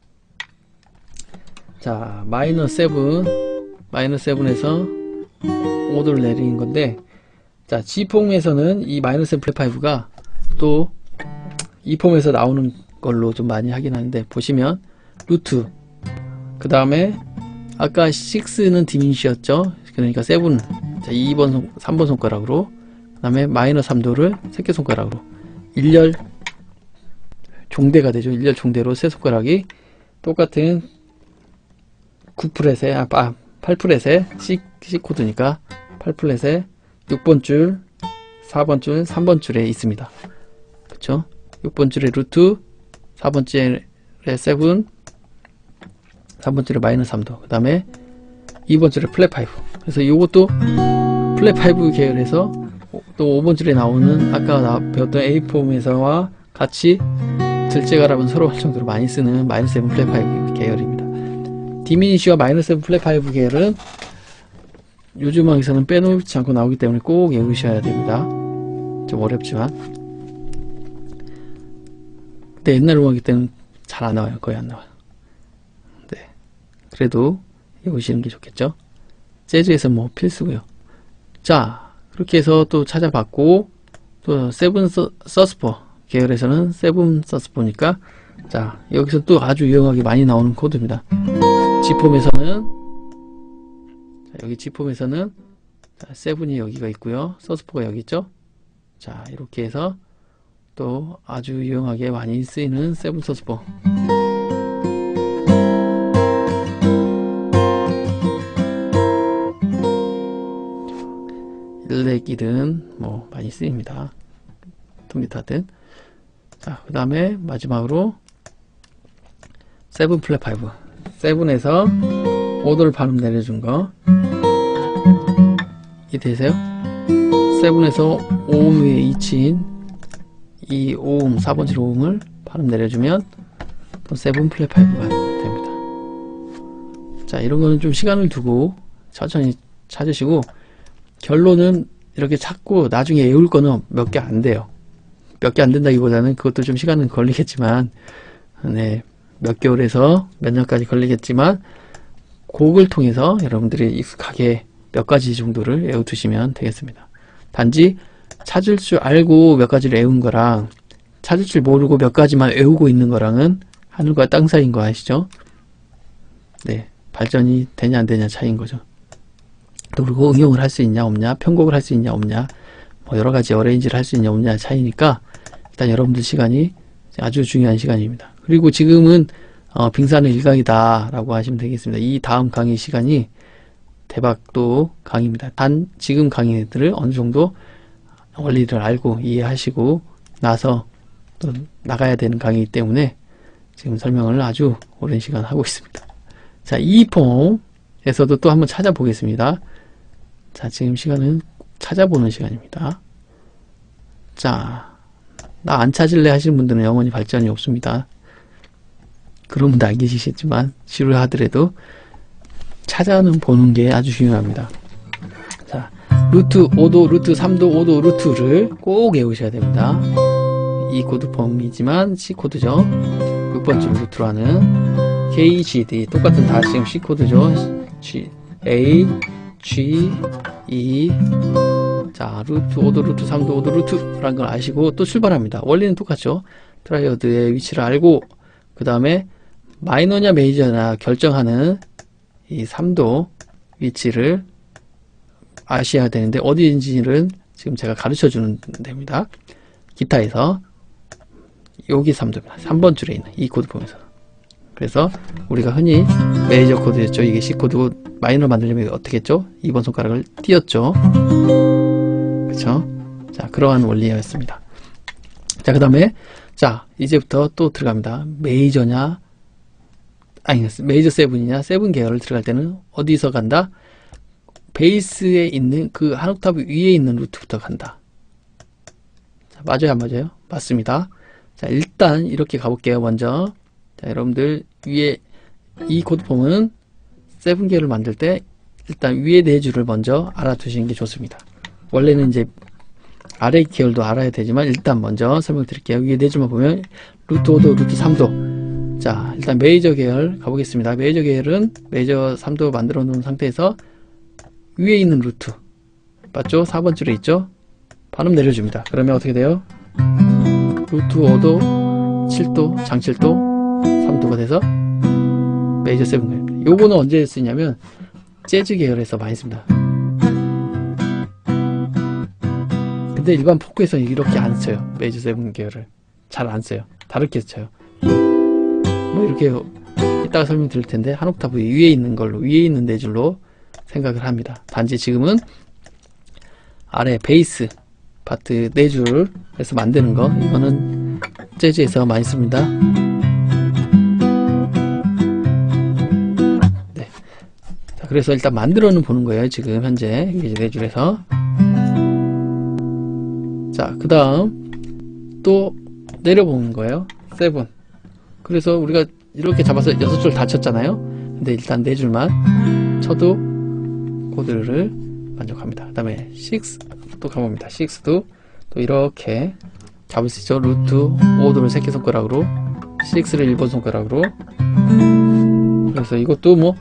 자, 마이너 칠, 마이너 칠에서 오 도를 내리는 건데, 자, G폼에서는 이 마이너 칠 플랫 파이브가 또 이 폼에서 나오는 걸로 좀 많이 하긴 하는데, 보시면 루트, 그 다음에 아까 육는 디미니시였죠. 그러니까 칠, 자, 이 번 손, 삼 번 손가락으로, 그 다음에 마이너 삼 도를 새끼손가락으로, 일렬 종대가 되죠. 일렬 종대로 세 손가락이 똑같은 구 프렛에, 아, 팔 프렛에 C, C 코드니까 팔 프렛에 육 번 줄, 사 번 줄, 삼 번 줄에 있습니다. 그쵸? 육 번 줄에 루트, 사 번 줄에 칠, 삼 번 줄에 마이너 삼 도, 그 다음에 이 번 줄에 플랫 파이브. 그래서 이것도 플랫 파이브 계열에서 또 오 번 줄에 나오는 아까 나 배웠던 A 폼에서와 같이 둘째 가라면 서러울 정도로 많이 쓰는 마이너 칠 플랫 파이브 계열입니다. 디미니시와 마이너 칠 플랫 파이브 계열은 요즘 음악에서는 빼놓지 않고 나오기 때문에 꼭 외우셔야 됩니다. 좀 어렵지만, 근데 옛날 음악일 때는 잘 안 나와요. 거의 안 나와요. 네, 그래도 외우시는 게 좋겠죠. 재즈에서 뭐 필수고요. 자, 그렇게 해서 또 찾아봤고, 또 세븐 서스포 계열에서는 세븐 서스포니까, 자, 여기서 또 아주 유용하게 많이 나오는 코드입니다. G폼에서는, 자, 여기 지폼에서는 세븐이 여기가 있고요. 서스포가 여기 있죠. 자, 이렇게 해서 또 아주 유용하게 많이 쓰이는 세븐 서스포. 일렉이든 뭐 많이 쓰입니다. 통기타든. 자, 그 다음에 마지막으로 세븐 플랫 파이브. 세븐에서 오도를 발음 내려준 거. 이해되세요? 세븐에서 오음 위에 이치인 이 오음, 사 번째 오음을 발음 내려주면 또 세븐 플랫 파이브가 됩니다. 자, 이런 거는 좀 시간을 두고 천천히 찾으시고, 결론은 이렇게 찾고 나중에 외울 거는 몇 개 안 돼요. 몇 개 안 된다기보다는 그것도 좀 시간은 걸리겠지만, 네, 몇 개월에서 몇 년까지 걸리겠지만, 곡을 통해서 여러분들이 익숙하게 몇 가지 정도를 외워두시면 되겠습니다. 단지 찾을 줄 알고 몇 가지를 외운 거랑 찾을 줄 모르고 몇 가지만 외우고 있는 거랑은 하늘과 땅 사이인 거 아시죠? 네, 발전이 되냐 안 되냐 차이인 거죠. 그리고 응용을 할 수 있냐 없냐, 편곡을 할 수 있냐 없냐, 뭐 여러 가지 어레인지를 할 수 있냐 없냐 차이니까 일단 여러분들 시간이 아주 중요한 시간입니다. 그리고 지금은 어, 빙산의 일각이다 라고 하시면 되겠습니다. 이 다음 강의 시간이 대박도 강의입니다. 단 지금 강의들을 어느 정도 원리를 알고 이해하시고 나서 또 나가야 되는 강의이기 때문에 지금 설명을 아주 오랜 시간 하고 있습니다. 자, 이 폼에서도 또 한번 찾아보겠습니다. 자, 지금 시간은 찾아보는 시간입니다. 자, 나 안 찾을래 하시는 분들은 영원히 발전이 없습니다. 그런 분도 안 계시겠지만 지루하더라도 찾아는 보는 게 아주 중요합니다. 자, 루트 오도, 루트 삼도, 오도, 루트를 꼭 외우셔야 됩니다. 이 코드 폼이지만 C 코드죠. 육 번째 루트로 하는 K, G, D 똑같은 다 지금 C 코드죠. G, A, G, E. 자, 루트 오도, 루트 삼도, 오도, 루트라는 걸 아시고 또 출발합니다. 원리는 똑같죠. 트라이어드의 위치를 알고 그 다음에 마이너냐 메이저냐 결정하는 이 삼도 위치를 아셔야 되는데 어디인지는 지금 제가 가르쳐 주는 데입니다. 기타에서 여기 삼도입니다. 삼 번 줄에 있는 이 코드 보면서. 그래서 우리가 흔히 메이저 코드였죠. 이게 C 코드고 마이너 만들려면 어떻게 했죠? 이 번 손가락을 띄었죠. 그쵸? 자, 그러한 원리였습니다. 자, 그 다음에 자, 이제부터 또 들어갑니다. 메이저냐 아니, 메이저 세븐이냐 세븐 계열을 들어갈 때는 어디서 간다? 베이스에 있는 그 한 옥타브 위에 있는 루트부터 간다. 자, 맞아요 안 맞아요? 맞습니다. 자, 일단 이렇게 가볼게요. 먼저 자, 여러분들 위에 이 코드 폼은 세븐 계열을 만들 때 일단 위에 네 줄을 먼저 알아두시는 게 좋습니다. 원래는 이제 아래 계열도 알아야 되지만 일단 먼저 설명드릴게요. 위에 네 줄만 보면 루트 오도, 루트 삼도. 자, 일단 메이저 계열 가보겠습니다. 메이저 계열은 메이저 삼도 만들어 놓은 상태에서 위에 있는 루트 맞죠? 사 번 줄에 있죠? 발음 내려줍니다. 그러면 어떻게 돼요? 루트 오도, 칠도, 장칠도, 삼도가 돼서 메이저 세븐 계열입니다. 요거는 언제 쓰냐면 재즈 계열에서 많이 씁니다. 근데 일반 포크에서는 이렇게 안 써요. 메이저 세븐 계열을 잘 안 써요. 다르게 쳐요. 뭐 이렇게 이따가 설명드릴 텐데 한 옥타브 위에 있는 걸로 위에 있는 네 줄로 생각을 합니다. 단지 지금은 아래 베이스 파트 네 줄에서 만드는 거 이거는 재즈에서 많이 씁니다. 네. 자, 그래서 일단 만들어는 보는 거예요. 지금 현재 위에 네 줄에서. 자, 그 다음 또 내려보는 거예요. 세븐. 그래서 우리가 이렇게 잡아서 여섯 줄 다 쳤잖아요. 근데 일단 네 줄만 쳐도 코드를 만족합니다. 그 다음에 육 또 가봅니다. 육도 또 이렇게 잡을 수 있죠. 루트 오도를 새끼손가락으로 육를 일 번 손가락으로. 그래서 이것도 뭐,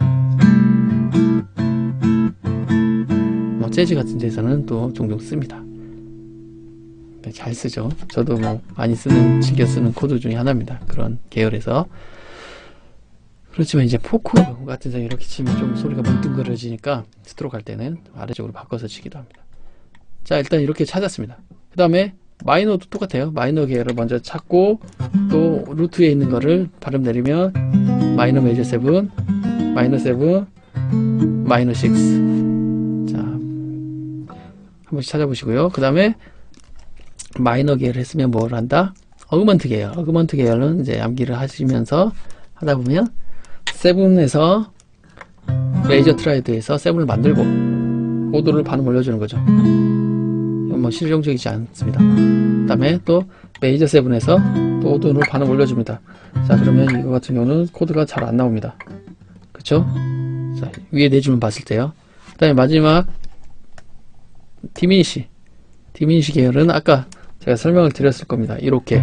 뭐 재즈 같은 데서는 또 종종 씁니다. 네, 잘 쓰죠. 저도 뭐 많이 쓰는 즐겨 쓰는 코드 중에 하나입니다. 그런 계열에서. 그렇지만 이제 포크 같은 경우 이렇게 치면 좀 소리가 뭉뚱그려지니까 스트로크 할 때는 아래쪽으로 바꿔서 치기도 합니다. 자, 일단 이렇게 찾았습니다. 그 다음에 마이너도 똑같아요. 마이너 계열을 먼저 찾고 또 루트에 있는 거를 발음 내리면 마이너 메이저 세븐, 마이너 세븐, 마이너 식스. 자, 한 번씩 찾아보시고요. 그 다음에 마이너 계열을 했으면 뭘 한다? 어그먼트 계열. 어그먼트 계열은 이제 암기를 하시면서 하다 보면 세븐에서 메이저 트라이드에서 세븐을 만들고 오도를 반음 올려주는 거죠. 이건 뭐 실용적이지 않습니다. 그 다음에 또 메이저 세븐에서 또 오도를 반음 올려줍니다. 자, 그러면 이거 같은 경우는 코드가 잘 안 나옵니다. 그쵸? 자, 위에 네 줄만 봤을 때요. 그 다음에 마지막 디미니시. 디미니시 계열은 아까 제가 설명을 드렸을 겁니다. 이렇게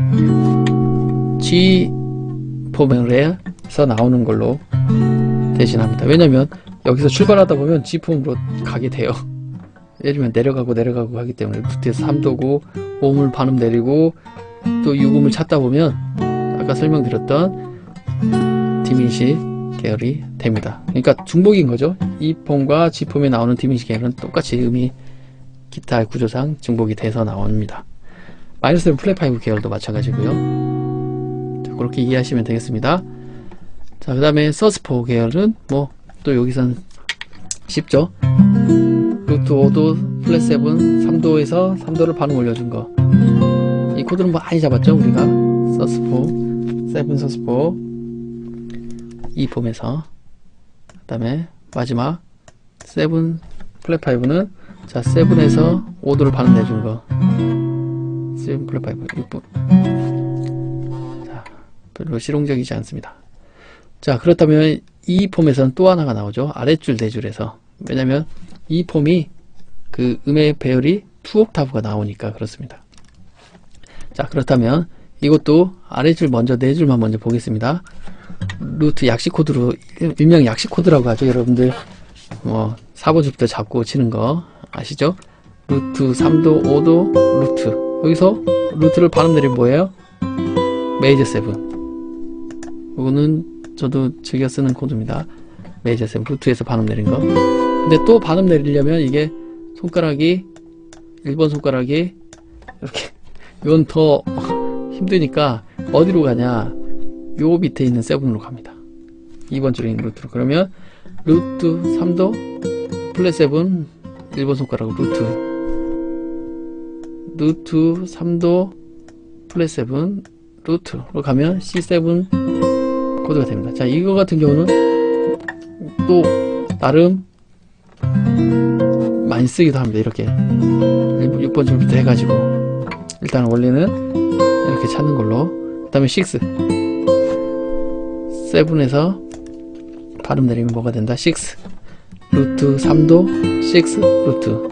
G 포맷에서 나오는 걸로 대신합니다. 왜냐면 여기서 출발하다 보면 G 폼으로 가게 돼요. 예를 들면 내려가고 내려가고 하기 때문에 루트에서 삼 도고 오음을 반음 내리고 또 육 음을 찾다 보면 아까 설명드렸던 디미니시 계열이 됩니다. 그러니까 중복인 거죠. E 폼과 G 폼에 나오는 디미니시 계열은 똑같이 음이 기타 구조상 중복이 돼서 나옵니다. 마이너스 세븐 플랫 파이브 계열도 마찬가지고요. 그렇게 이해하시면 되겠습니다. 자, 그 다음에 서스포 계열은 뭐 또 여기선 쉽죠. 루트 오 도 플랫 세븐 삼 도에서 삼 도를 반음 올려준 거. 이 코드는 뭐 많이 잡았죠 우리가. 서스포 세븐 서스포 이 폼에서. 그 다음에 마지막 세븐 플랫 파이브는 자 세븐에서 오 도를 반음 내준 거. 세븐 플랫 파이브 육 분. 자, 별로 실용적이지 않습니다. 자, 그렇다면 이 폼에서는 또 하나가 나오죠. 아랫줄 네 줄에서. 왜냐면 이 폼이 그 음의 배열이 이 옥타브가 나오니까 그렇습니다. 자, 그렇다면 이것도 아랫줄 먼저 네 줄만 먼저 보겠습니다. 루트 약식 코드로, 일명 약식 코드라고 하죠. 여러분들 뭐 사 번줄부터 잡고 치는 거 아시죠? 루트 삼 도 오 도 루트. 여기서 루트를 발음 내리면 뭐예요? 메이저 세븐. 이거는 저도 즐겨 쓰는 코드입니다. 메이저 세븐 루트에서 반음 내린 거. 근데 또 반음 내리려면 이게 손가락이 일 번 손가락이 이렇게 이건 더 힘드니까 어디로 가냐, 요 밑에 있는 세븐으로 갑니다. 이 번 줄에 있는 루트로. 그러면 루트 삼 도 플랫 세븐 일 번 손가락 루트, 루트 삼 도 플랫 세븐 루트로 가면 씨 세븐 코드가 됩니다. 자, 이거 같은 경우는 또 나름 많이 쓰기도 합니다. 이렇게 육 번 줄부터 해가지고 일단 원래는 이렇게 찾는 걸로. 그 다음에 육 세븐에서 발음 내리면 뭐가 된다? 육 루트 삼 도 육 루트.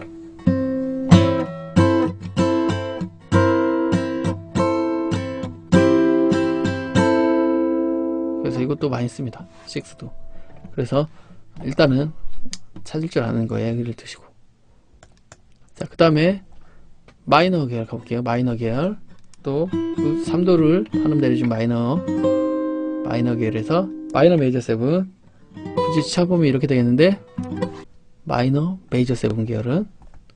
그래서 이것도 많이 씁니다. 육도. 그래서 일단은 찾을 줄 아는 거에 여기를 두시고. 자, 그 다음에 마이너 계열 가볼게요. 마이너 계열. 또 삼 도를 반음 내려준 마이너 마이너 계열에서 마이너 메이저 세븐. 굳이 쳐보면 이렇게 되겠는데 마이너 메이저 세븐 계열은,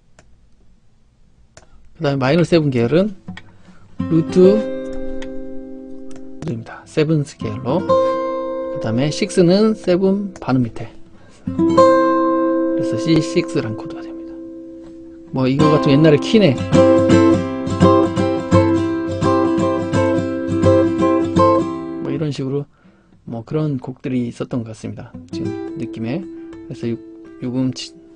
그 다음에 마이너 세븐 계열은 루트 입니다. 세븐스 계열로. 그 다음에 육는 세븐 반음 밑에. 그래서 씨 식스라는 코드가 됩니다. 뭐 이거 같은 옛날에 키네, 뭐 이런 식으로 뭐 그런 곡들이 있었던 것 같습니다. 지금 느낌에. 그래서 육 음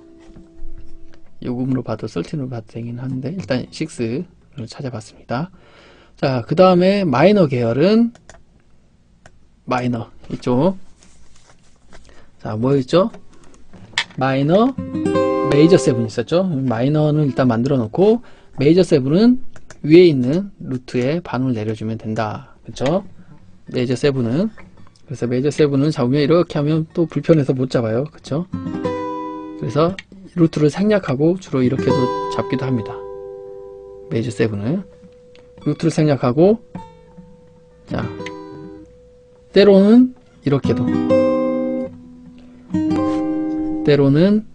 육 음으로 봐도 십삼으로 봐도 되긴 하는데 일단 육을 찾아봤습니다. 자, 그 다음에 마이너 계열은 마이너 이쪽. 자, 뭐였죠? 마이너 메이저 세븐 있었죠? 마이너는 일단 만들어 놓고 메이저 세븐은 위에 있는 루트에 반음을 내려주면 된다. 그쵸? 메이저 세븐은. 그래서 메이저 세븐은 잡으면 이렇게 하면 또 불편해서 못 잡아요. 그쵸? 그래서 루트를 생략하고 주로 이렇게도 잡기도 합니다. 메이저 세븐은 루트를 생략하고, 자, 때로는 이렇게도 때로는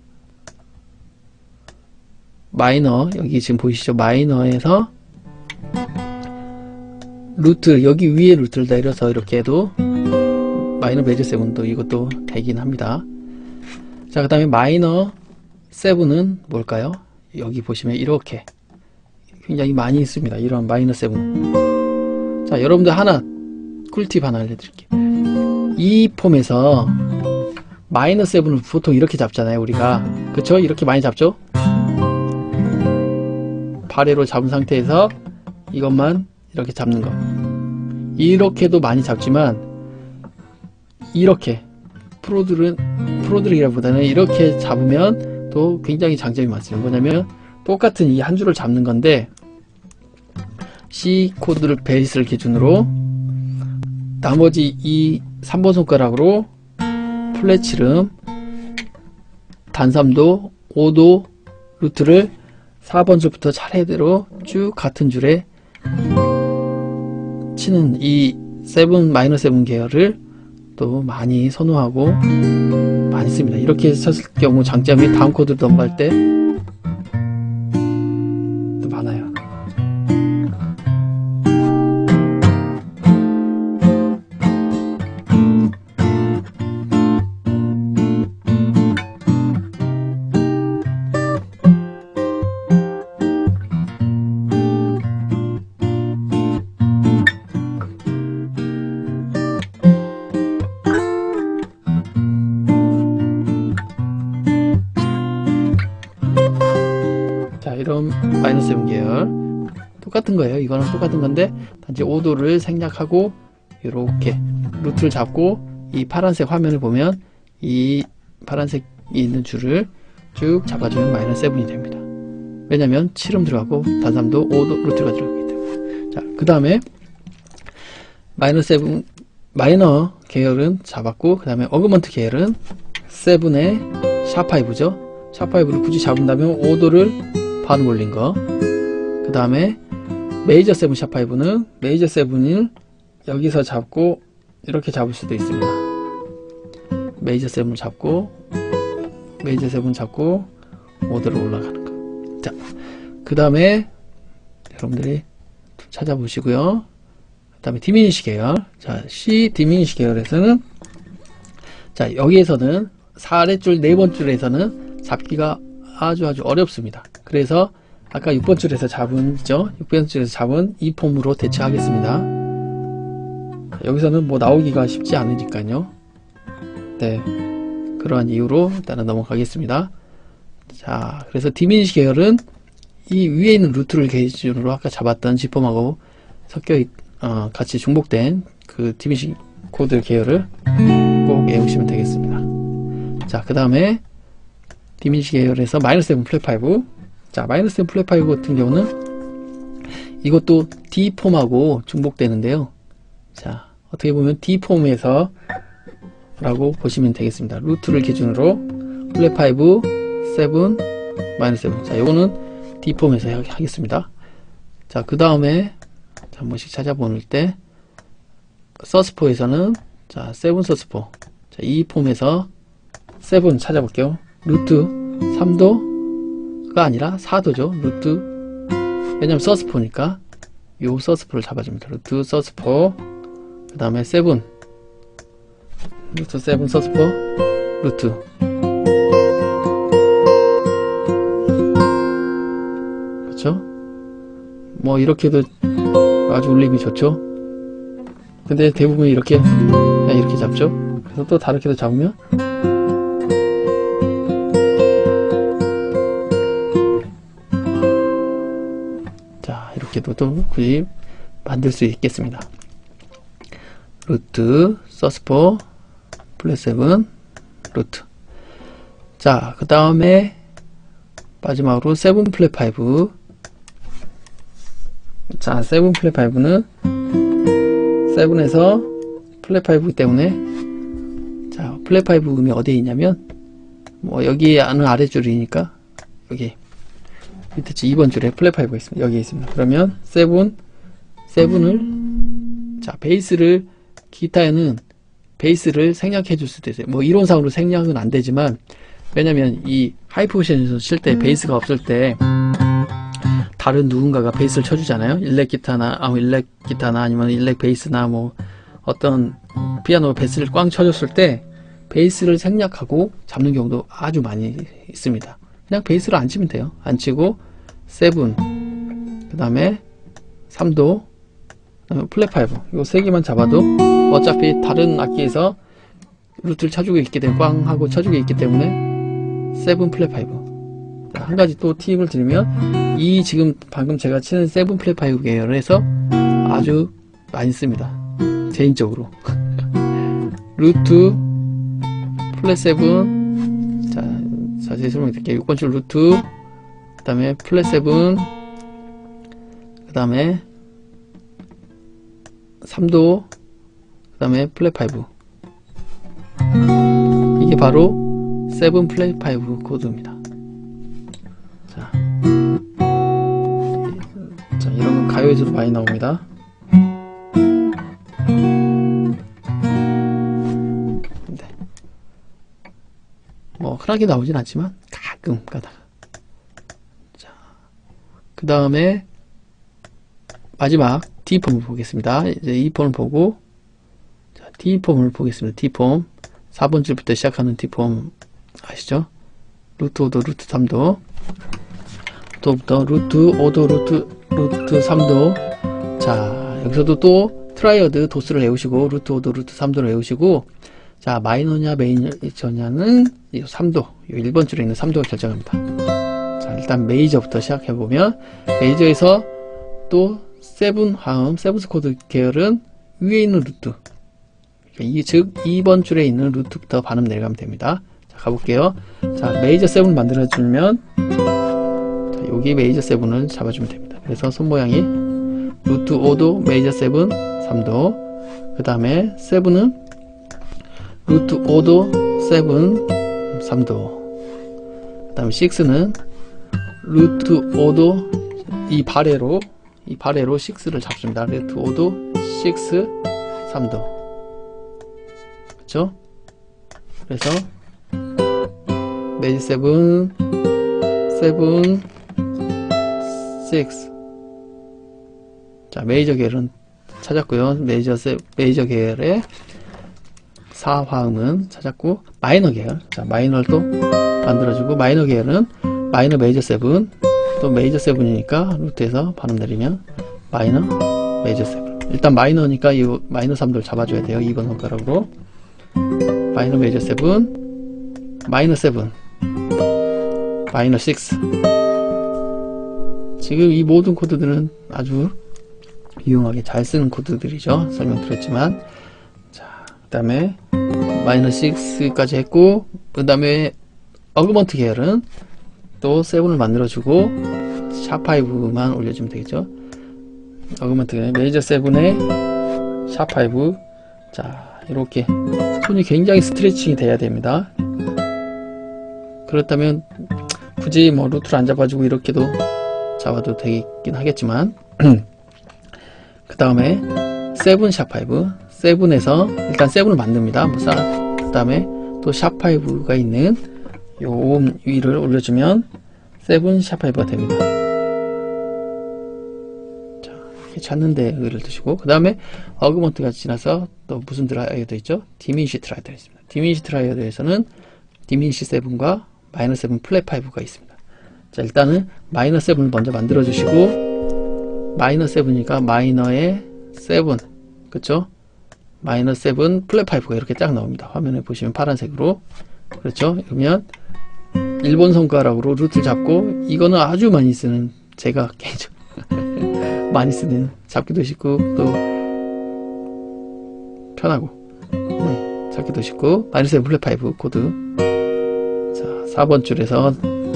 마이너, 여기 지금 보이시죠? 마이너에서 루트, 여기 위에 루트를 내려서 이렇게 해도 마이너 메이저 세븐도 이것도 되긴 합니다. 자, 그 다음에 마이너 세븐은 뭘까요? 여기 보시면 이렇게 굉장히 많이 있습니다. 이런 마이너 세븐. 자, 여러분들 하나 꿀팁 하나 알려드릴게요. 이 폼에서 마이너 세븐을 보통 이렇게 잡잖아요, 우리가. 그쵸? 이렇게 많이 잡죠? 발에로 잡은 상태에서 이것만 이렇게 잡는 거. 이렇게도 많이 잡지만 이렇게 프로들은 프로들이라보다는 이렇게 잡으면 또 굉장히 장점이 많습니다. 뭐냐면 똑같은 이 한 줄을 잡는 건데 C 코드를 베이스를 기준으로 나머지 이 삼 번 손가락으로 플랫칠음, 단삼도, 오도, 루트를 사 번 줄부터 차례대로 쭉 같은 줄에 치는 이 세븐, 마이너 세븐 계열을 또 많이 선호하고 많이 씁니다. 이렇게 쳤을 경우 장점이 다음 코드로 넘어갈 때 또 많아요. 이런 마이너 세븐 계열 똑같은 거예요. 이거는 똑같은 건데 단지 오도를 생략하고 이렇게 루트를 잡고 이 파란색 화면을 보면 이 파란색이 있는 줄을 쭉 잡아주면 마이너 세븐이 됩니다. 왜냐면 칠음 들어가고 단삼도 오도 루트가 들어가기 때문에. 자, 그 다음에 마이너 세븐 마이너 계열은 잡았고, 그 다음에 어그먼트 계열은 세븐의 샤파이브죠. 샤파이브를 굳이 잡은다면 오도를 반음 올린 거. 그 다음에 메이저 세븐 샤파이브는 메이저 세븐을 여기서 잡고 이렇게 잡을 수도 있습니다. 메이저 세븐을 잡고 메이저 세븐 잡고 오도로 올라가는 거. 자, 그 다음에 여러분들이 찾아보시고요. 그 다음에 디미니시 계열. 자, C 디미니시 계열에서는 자, 여기에서는 사 아랫줄 네 번 줄에서는 잡기가 아주 아주 어렵습니다. 그래서 아까 육 번 줄에서 잡은 있죠? 육 번 줄에서 잡은 이 폼으로 대체하겠습니다. 여기서는 뭐 나오기가 쉽지 않으니까요. 네, 그러한 이유로 일단은 넘어가겠습니다. 자, 그래서 디미니시 계열은 이 위에 있는 루트를 기준으로 아까 잡았던 G폼하고 섞여 있, 어, 같이 중복된 그 디미니시 코드 계열을 꼭 외우시면 되겠습니다. 자, 그 다음에 디미니시 계열에서 마이너 세븐 플랫 파이브. 자, 마이너 세븐 플랫 파이브 같은 경우는 이것도 D폼하고 중복되는데요. 자, 어떻게 보면 D폼에서 라고 보시면 되겠습니다. 루트를 기준으로 플랫 파이브, 세븐, 마이너 세븐. 자, 요거는 D폼에서 하겠습니다. 자, 그 다음에 한 번씩 찾아보는 때 서스포에서는 자, 세븐 서스포. 자, 이 폼에서 세븐 찾아볼게요. 루트 삼도가 아니라 사도죠. 루트, 왜냐면 서스포니까 요 서스포를 잡아줍니다. 루트 서스포, 그 다음에 세븐, 루트 세븐 서스포, 루트. 그렇죠? 뭐 이렇게도 아주 울림이 좋죠. 근데 대부분 이렇게 그냥 이렇게 잡죠. 그래서 또 다르게도 잡으면 이렇게도 또 굳이 만들 수 있겠습니다. 루트, 서스포, 플랫 세븐, 루트. 자, 그 다음에 마지막으로 세븐 플랫 파이브. 자, 세븐 플랫 파이브는 세븐에서 플랫 파이브 때문에 자, 플랫 파이브 음이 어디에 있냐면 뭐 여기 아는 아랫줄이니까 여기 밑에 이 번 줄에 플랫 파이브가 있습니다. 여기에 있습니다. 그러면 세븐, 세븐을 자, 베이스를 기타에는 베이스를 생략해 줄 수도 있어요. 뭐 이론상으로 생략은 안 되지만, 왜냐면 이 하이포지션에서 칠 때 베이스가 없을 때 다른 누군가가 베이스를 쳐주잖아요. 일렉 기타나 아 일렉 기타나 아니면 일렉 베이스나 뭐 어떤 피아노 베이스를 꽝 쳐줬을 때 베이스를 생략하고 잡는 경우도 아주 많이 있습니다. 그냥 베이스를 안 치면 돼요. 안 치고 세븐, 그 다음에 삼도, 그 다음에 플랫 파이브, 이거 세 개만 잡아도 어차피 다른 악기에서 루트를 쳐주고 있기 때문에 꽝 하고 쳐주고 있기 때문에 세븐 플랫 파이브. 한 가지 또 팁을 드리면, 이 지금 방금 제가 치는 세븐 플랫 파이브 계열에서 아주 많이 씁니다. 개인적으로. 루트 플랫 세븐, 자, 자세히 설명드릴게요. 육 번 줄 루트, 그 다음에 플랫 세븐, 그 다음에 삼도, 그 다음에 플랫 파이브. 이게 바로 세븐 플랫 파이브 코드입니다. 자, 자, 이런 건 가요에서도 많이 나옵니다. 네. 뭐 흔하게 나오진 않지만 가끔 가다가. 자, 그 다음에 마지막 D 폼을 보겠습니다. 이제 이 폼을 보고, 자, D 폼을 보겠습니다. D 폼 사 번 줄부터 시작하는 D 폼 아시죠? 루트 오도, 루트 삼도, 또부터 루트 오도, 루트 루트 삼도. 자, 여기서도 또 트라이어드 도스를 외우시고 루트 오도, 루트 삼도를 외우시고, 자, 마이너냐 메이저냐는 이 삼도, 이 일 번 줄에 있는 삼도가 결정합니다. 자, 일단 메이저부터 시작해보면, 메이저에서 또 세븐 화음, 세븐스 코드 계열은 위에 있는 루트, 이, 즉 이 번 줄에 있는 루트부터 반음 내려가면 됩니다. 자, 가볼게요. 자, 메이저 세븐 만들어주면, 자, 여기 메이저 세븐을 잡아주면 됩니다. 그래서 손 모양이 루트 오도, 메이저 세븐, 삼도, 그 다음에 세븐은 루트 오도, 세븐, 삼도, 그 다음에 식스는 루트 오도, 이 바레로 이 바레로 식스를 잡습니다. 루트 오도, 식스, 삼도. 그쵸? 그래서 메이저 세븐, 세븐, 식스. 자, 메이저 계열은 찾았고요. 메이저 세, 메이저 계열의 사 화음은 찾았고, 마이너 계열, 자, 마이너를 또 만들어주고, 마이너 계열은 마이너 메이저 세븐, 또 메이저 세븐이니까 루트에서 반음 내리면 마이너 메이저 세븐. 일단 마이너니까 이 마이너 삼도를 잡아줘야 돼요. 이 번 손가락으로. 마이너 메이저 세븐, 마이너 세븐, 마이너 식스. 지금 이 모든 코드들은 아주 유용하게 잘 쓰는 코드들이죠. 설명드렸지만. 자, 그 다음에 마이너 식스까지 했고, 그 다음에 어그먼트 계열은 또 세븐을 만들어주고 샤 파이브만 올려주면 되겠죠. 어그먼트 계열 메이저 세븐에 샤 파이브. 자, 이렇게 손이 굉장히 스트레칭이 돼야 됩니다. 그렇다면 굳이 뭐 루트를 안 잡아주고 이렇게도 잡아도 되긴 하겠지만, 그 다음에 세븐 샤 파이브, 세븐에서 일단 세븐을 만듭니다. 그 다음에 또 샤 파이브가 있는 요 오음 위를 올려주면 세븐 샤 파이브가 됩니다. 자, 이렇게 찾는데 의를 두시고, 그 다음에 어그먼트가 지나서 또 무슨 트라이어드 있죠? 디미니시 트라이어드 있습니다. 디미니시 트라이어드에서는 디미니시 세븐과 마이너 세븐 플랫 파이브가 있습니다. 자, 일단은 마이너 세븐을 먼저 만들어 주시고, 마이너 세븐이니까 마이너의 세븐, 그쵸? 마이너 세븐 플랫 파이브가 이렇게 딱 나옵니다. 화면에 보시면 파란색으로. 그렇죠? 그러면 일 번 손가락으로 루트를 잡고, 이거는 아주 많이 쓰는, 제가 개인적으로 많이 쓰는, 잡기도 쉽고 또 편하고, 네, 잡기도 쉽고, 마이너 세븐 플랫 파이브 코드. 자, 사 번 줄에서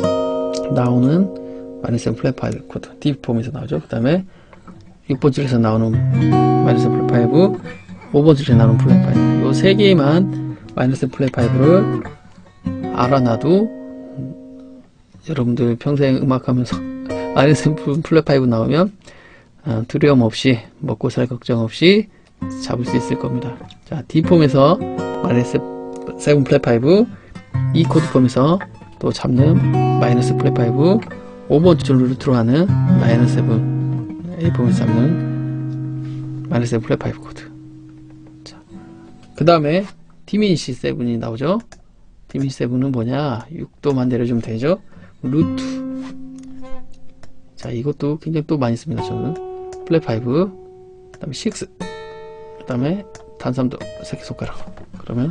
나오는 마이너 세븐 플랫 파이브 코드, D 폼에서 나오죠. 그 다음에 육 번 줄에서 나오는 마이너 세븐 플랫 파이브, 오 번 줄에 나오는 플랫 파이브, 요 세 개만 마이너 세븐 플랫 파이브를 알아놔도 여러분들 평생 음악하면서 마이너 세븐 플랫 파이브 나오면 어, 두려움 없이, 먹고 살 걱정 없이 잡을 수 있을 겁니다. 자, D폼에서 마이너스 칠 플랫 파이브, 이 코드폼에서 또 잡는 마이너스 플랫 파이브, 오 번 줄 루트로 하는 마이너스 칠, A폼에서 잡는 마이너스 칠 플랫 파이브 코드. 자, 그 다음에 디미니시 칠이 나오죠. 디미니시 칠은 뭐냐, 육 도만 내려주면 되죠. 루트. 자, 이것도 굉장히 또 많이 씁니다. 저는 플랫 파이브, 그 다음에 육, 그 다음에 단 삼 도 새끼손가락. 그러면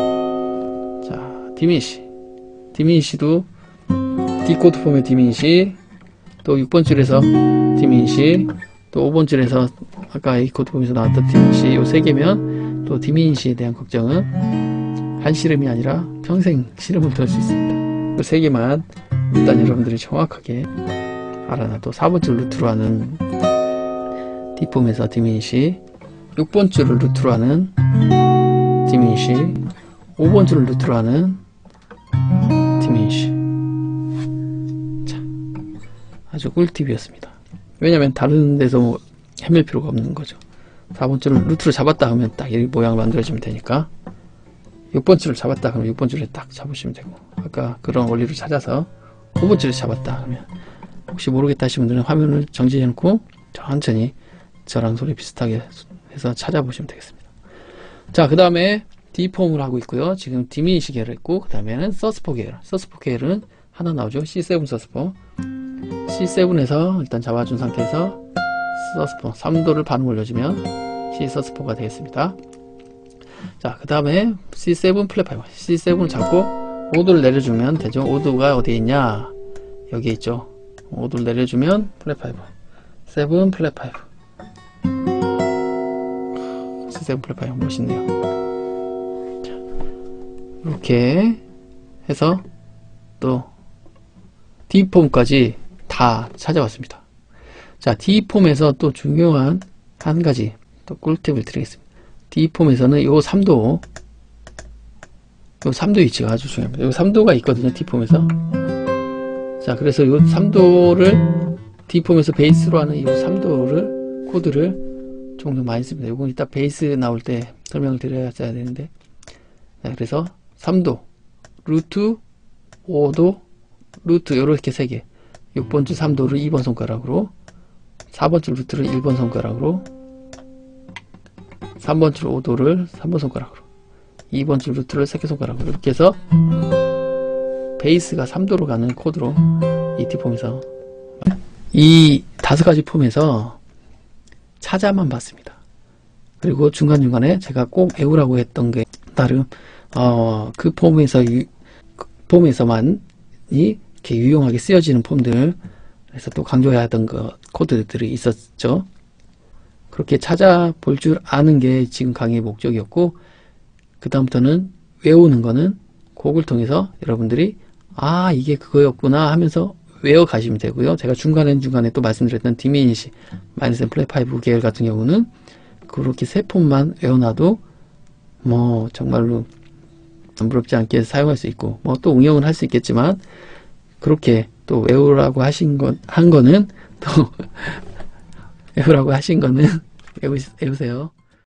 자, 디미니시 디미니시도 D코드 폼의 디미니시, 또 육 번 줄에서 디미니시, 또 오 번 줄에서 아까 A코드 폼에서 나왔던 디미니시, 요 세 개면 또 디미니시에 대한 걱정은 한시름이 아니라 평생 시름을 들을 수 있습니다. 그 세 개만 일단 여러분들이 정확하게 알아놔도 사 번 줄 루트로 하는 D폼에서 디미니시, 육 번 줄을 루트로 하는 디미니시, 오 번 줄을 루트로 하는 디미니시. 자, 아주 꿀팁이었습니다. 왜냐면 다른 데서 뭐 헤맬 필요가 없는 거죠. 사 번 줄을 루트로 잡았다 하면 딱 이 모양을 만들어주면 되니까, 육 번 줄을 잡았다 하면 육 번 줄에 딱 잡으시면 되고, 아까 그런 원리를 찾아서 오 번 줄을 잡았다 하면, 혹시 모르겠다 하시는 분들은 화면을 정지해 놓고 천천히 저랑 소리 비슷하게 해서 찾아보시면 되겠습니다. 자, 그 다음에 D폼을 하고 있고요. 지금 디미니시 계열을 했고, 그 다음에는 서스포 계열. 서스포 계열은 하나 나오죠. 씨 세븐 서스포. 씨 세븐에서 일단 잡아준 상태에서 서스포 삼 도를 반음 올려주면 C 서스포가 되겠습니다. 자, 그 다음에 씨 세븐 플랫 파이브. 씨 세븐을 잡고 오 도를 내려주면 되죠. 오 도가 어디에 있냐? 여기에 있죠. 오 도를 내려주면 플랫 파이브. 칠 플랫 파이브. 씨 세븐 플랫 파이브 멋있네요. 이렇게 해서 또 D폼까지 다 찾아왔습니다. 자, D폼에서 또 중요한 한 가지 또 꿀팁을 드리겠습니다. D폼에서는 요 삼 도, 요 삼 도 위치가 아주 중요합니다. 요 삼 도가 있거든요, D폼에서. 자, 그래서 요 삼 도를 D폼에서 베이스로 하는 이 삼 도를, 코드를 종종 많이 씁니다. 요건 이따 베이스 나올 때 설명을 드려야 되는데. 네, 그래서 삼 도, 루트, 오 도, 루트, 요렇게 세 개. 육 번 줄 삼 도를 이 번 손가락으로, 사 번 줄 루트를 일 번 손가락으로, 삼 번 줄 오 도를 삼 번 손가락으로, 이 번 줄 루트를 세 개 손가락으로, 이렇게 해서 베이스가 삼 도로 가는 코드로 이 D폼에서 이 다섯 가지 폼에서 찾아만 봤습니다. 그리고 중간중간에 제가 꼭 외우라고 했던 게 나름 어, 그 폼에서 유, 그 폼에서만 이 이렇게 유용하게 쓰여지는 폼들, 그래서 또 강조해야 하던 그 코드들이 있었죠. 그렇게 찾아볼 줄 아는 게 지금 강의의 목적이었고, 그 다음부터는 외우는 거는 곡을 통해서 여러분들이 아, 이게 그거였구나 하면서 외워 가시면 되고요. 제가 중간에 중간에 또 말씀드렸던 디미니시, 마이너스 플랫 파이브 계열 같은 경우는 그렇게 세 폼만 외워놔도 뭐 정말로 부럽지 않게 사용할 수 있고, 뭐 또 응용은 할 수 있겠지만, 그렇게 또 외우라고 하신 건, 한 거는 또 외우라고 하신 거는 외우, 외우세요.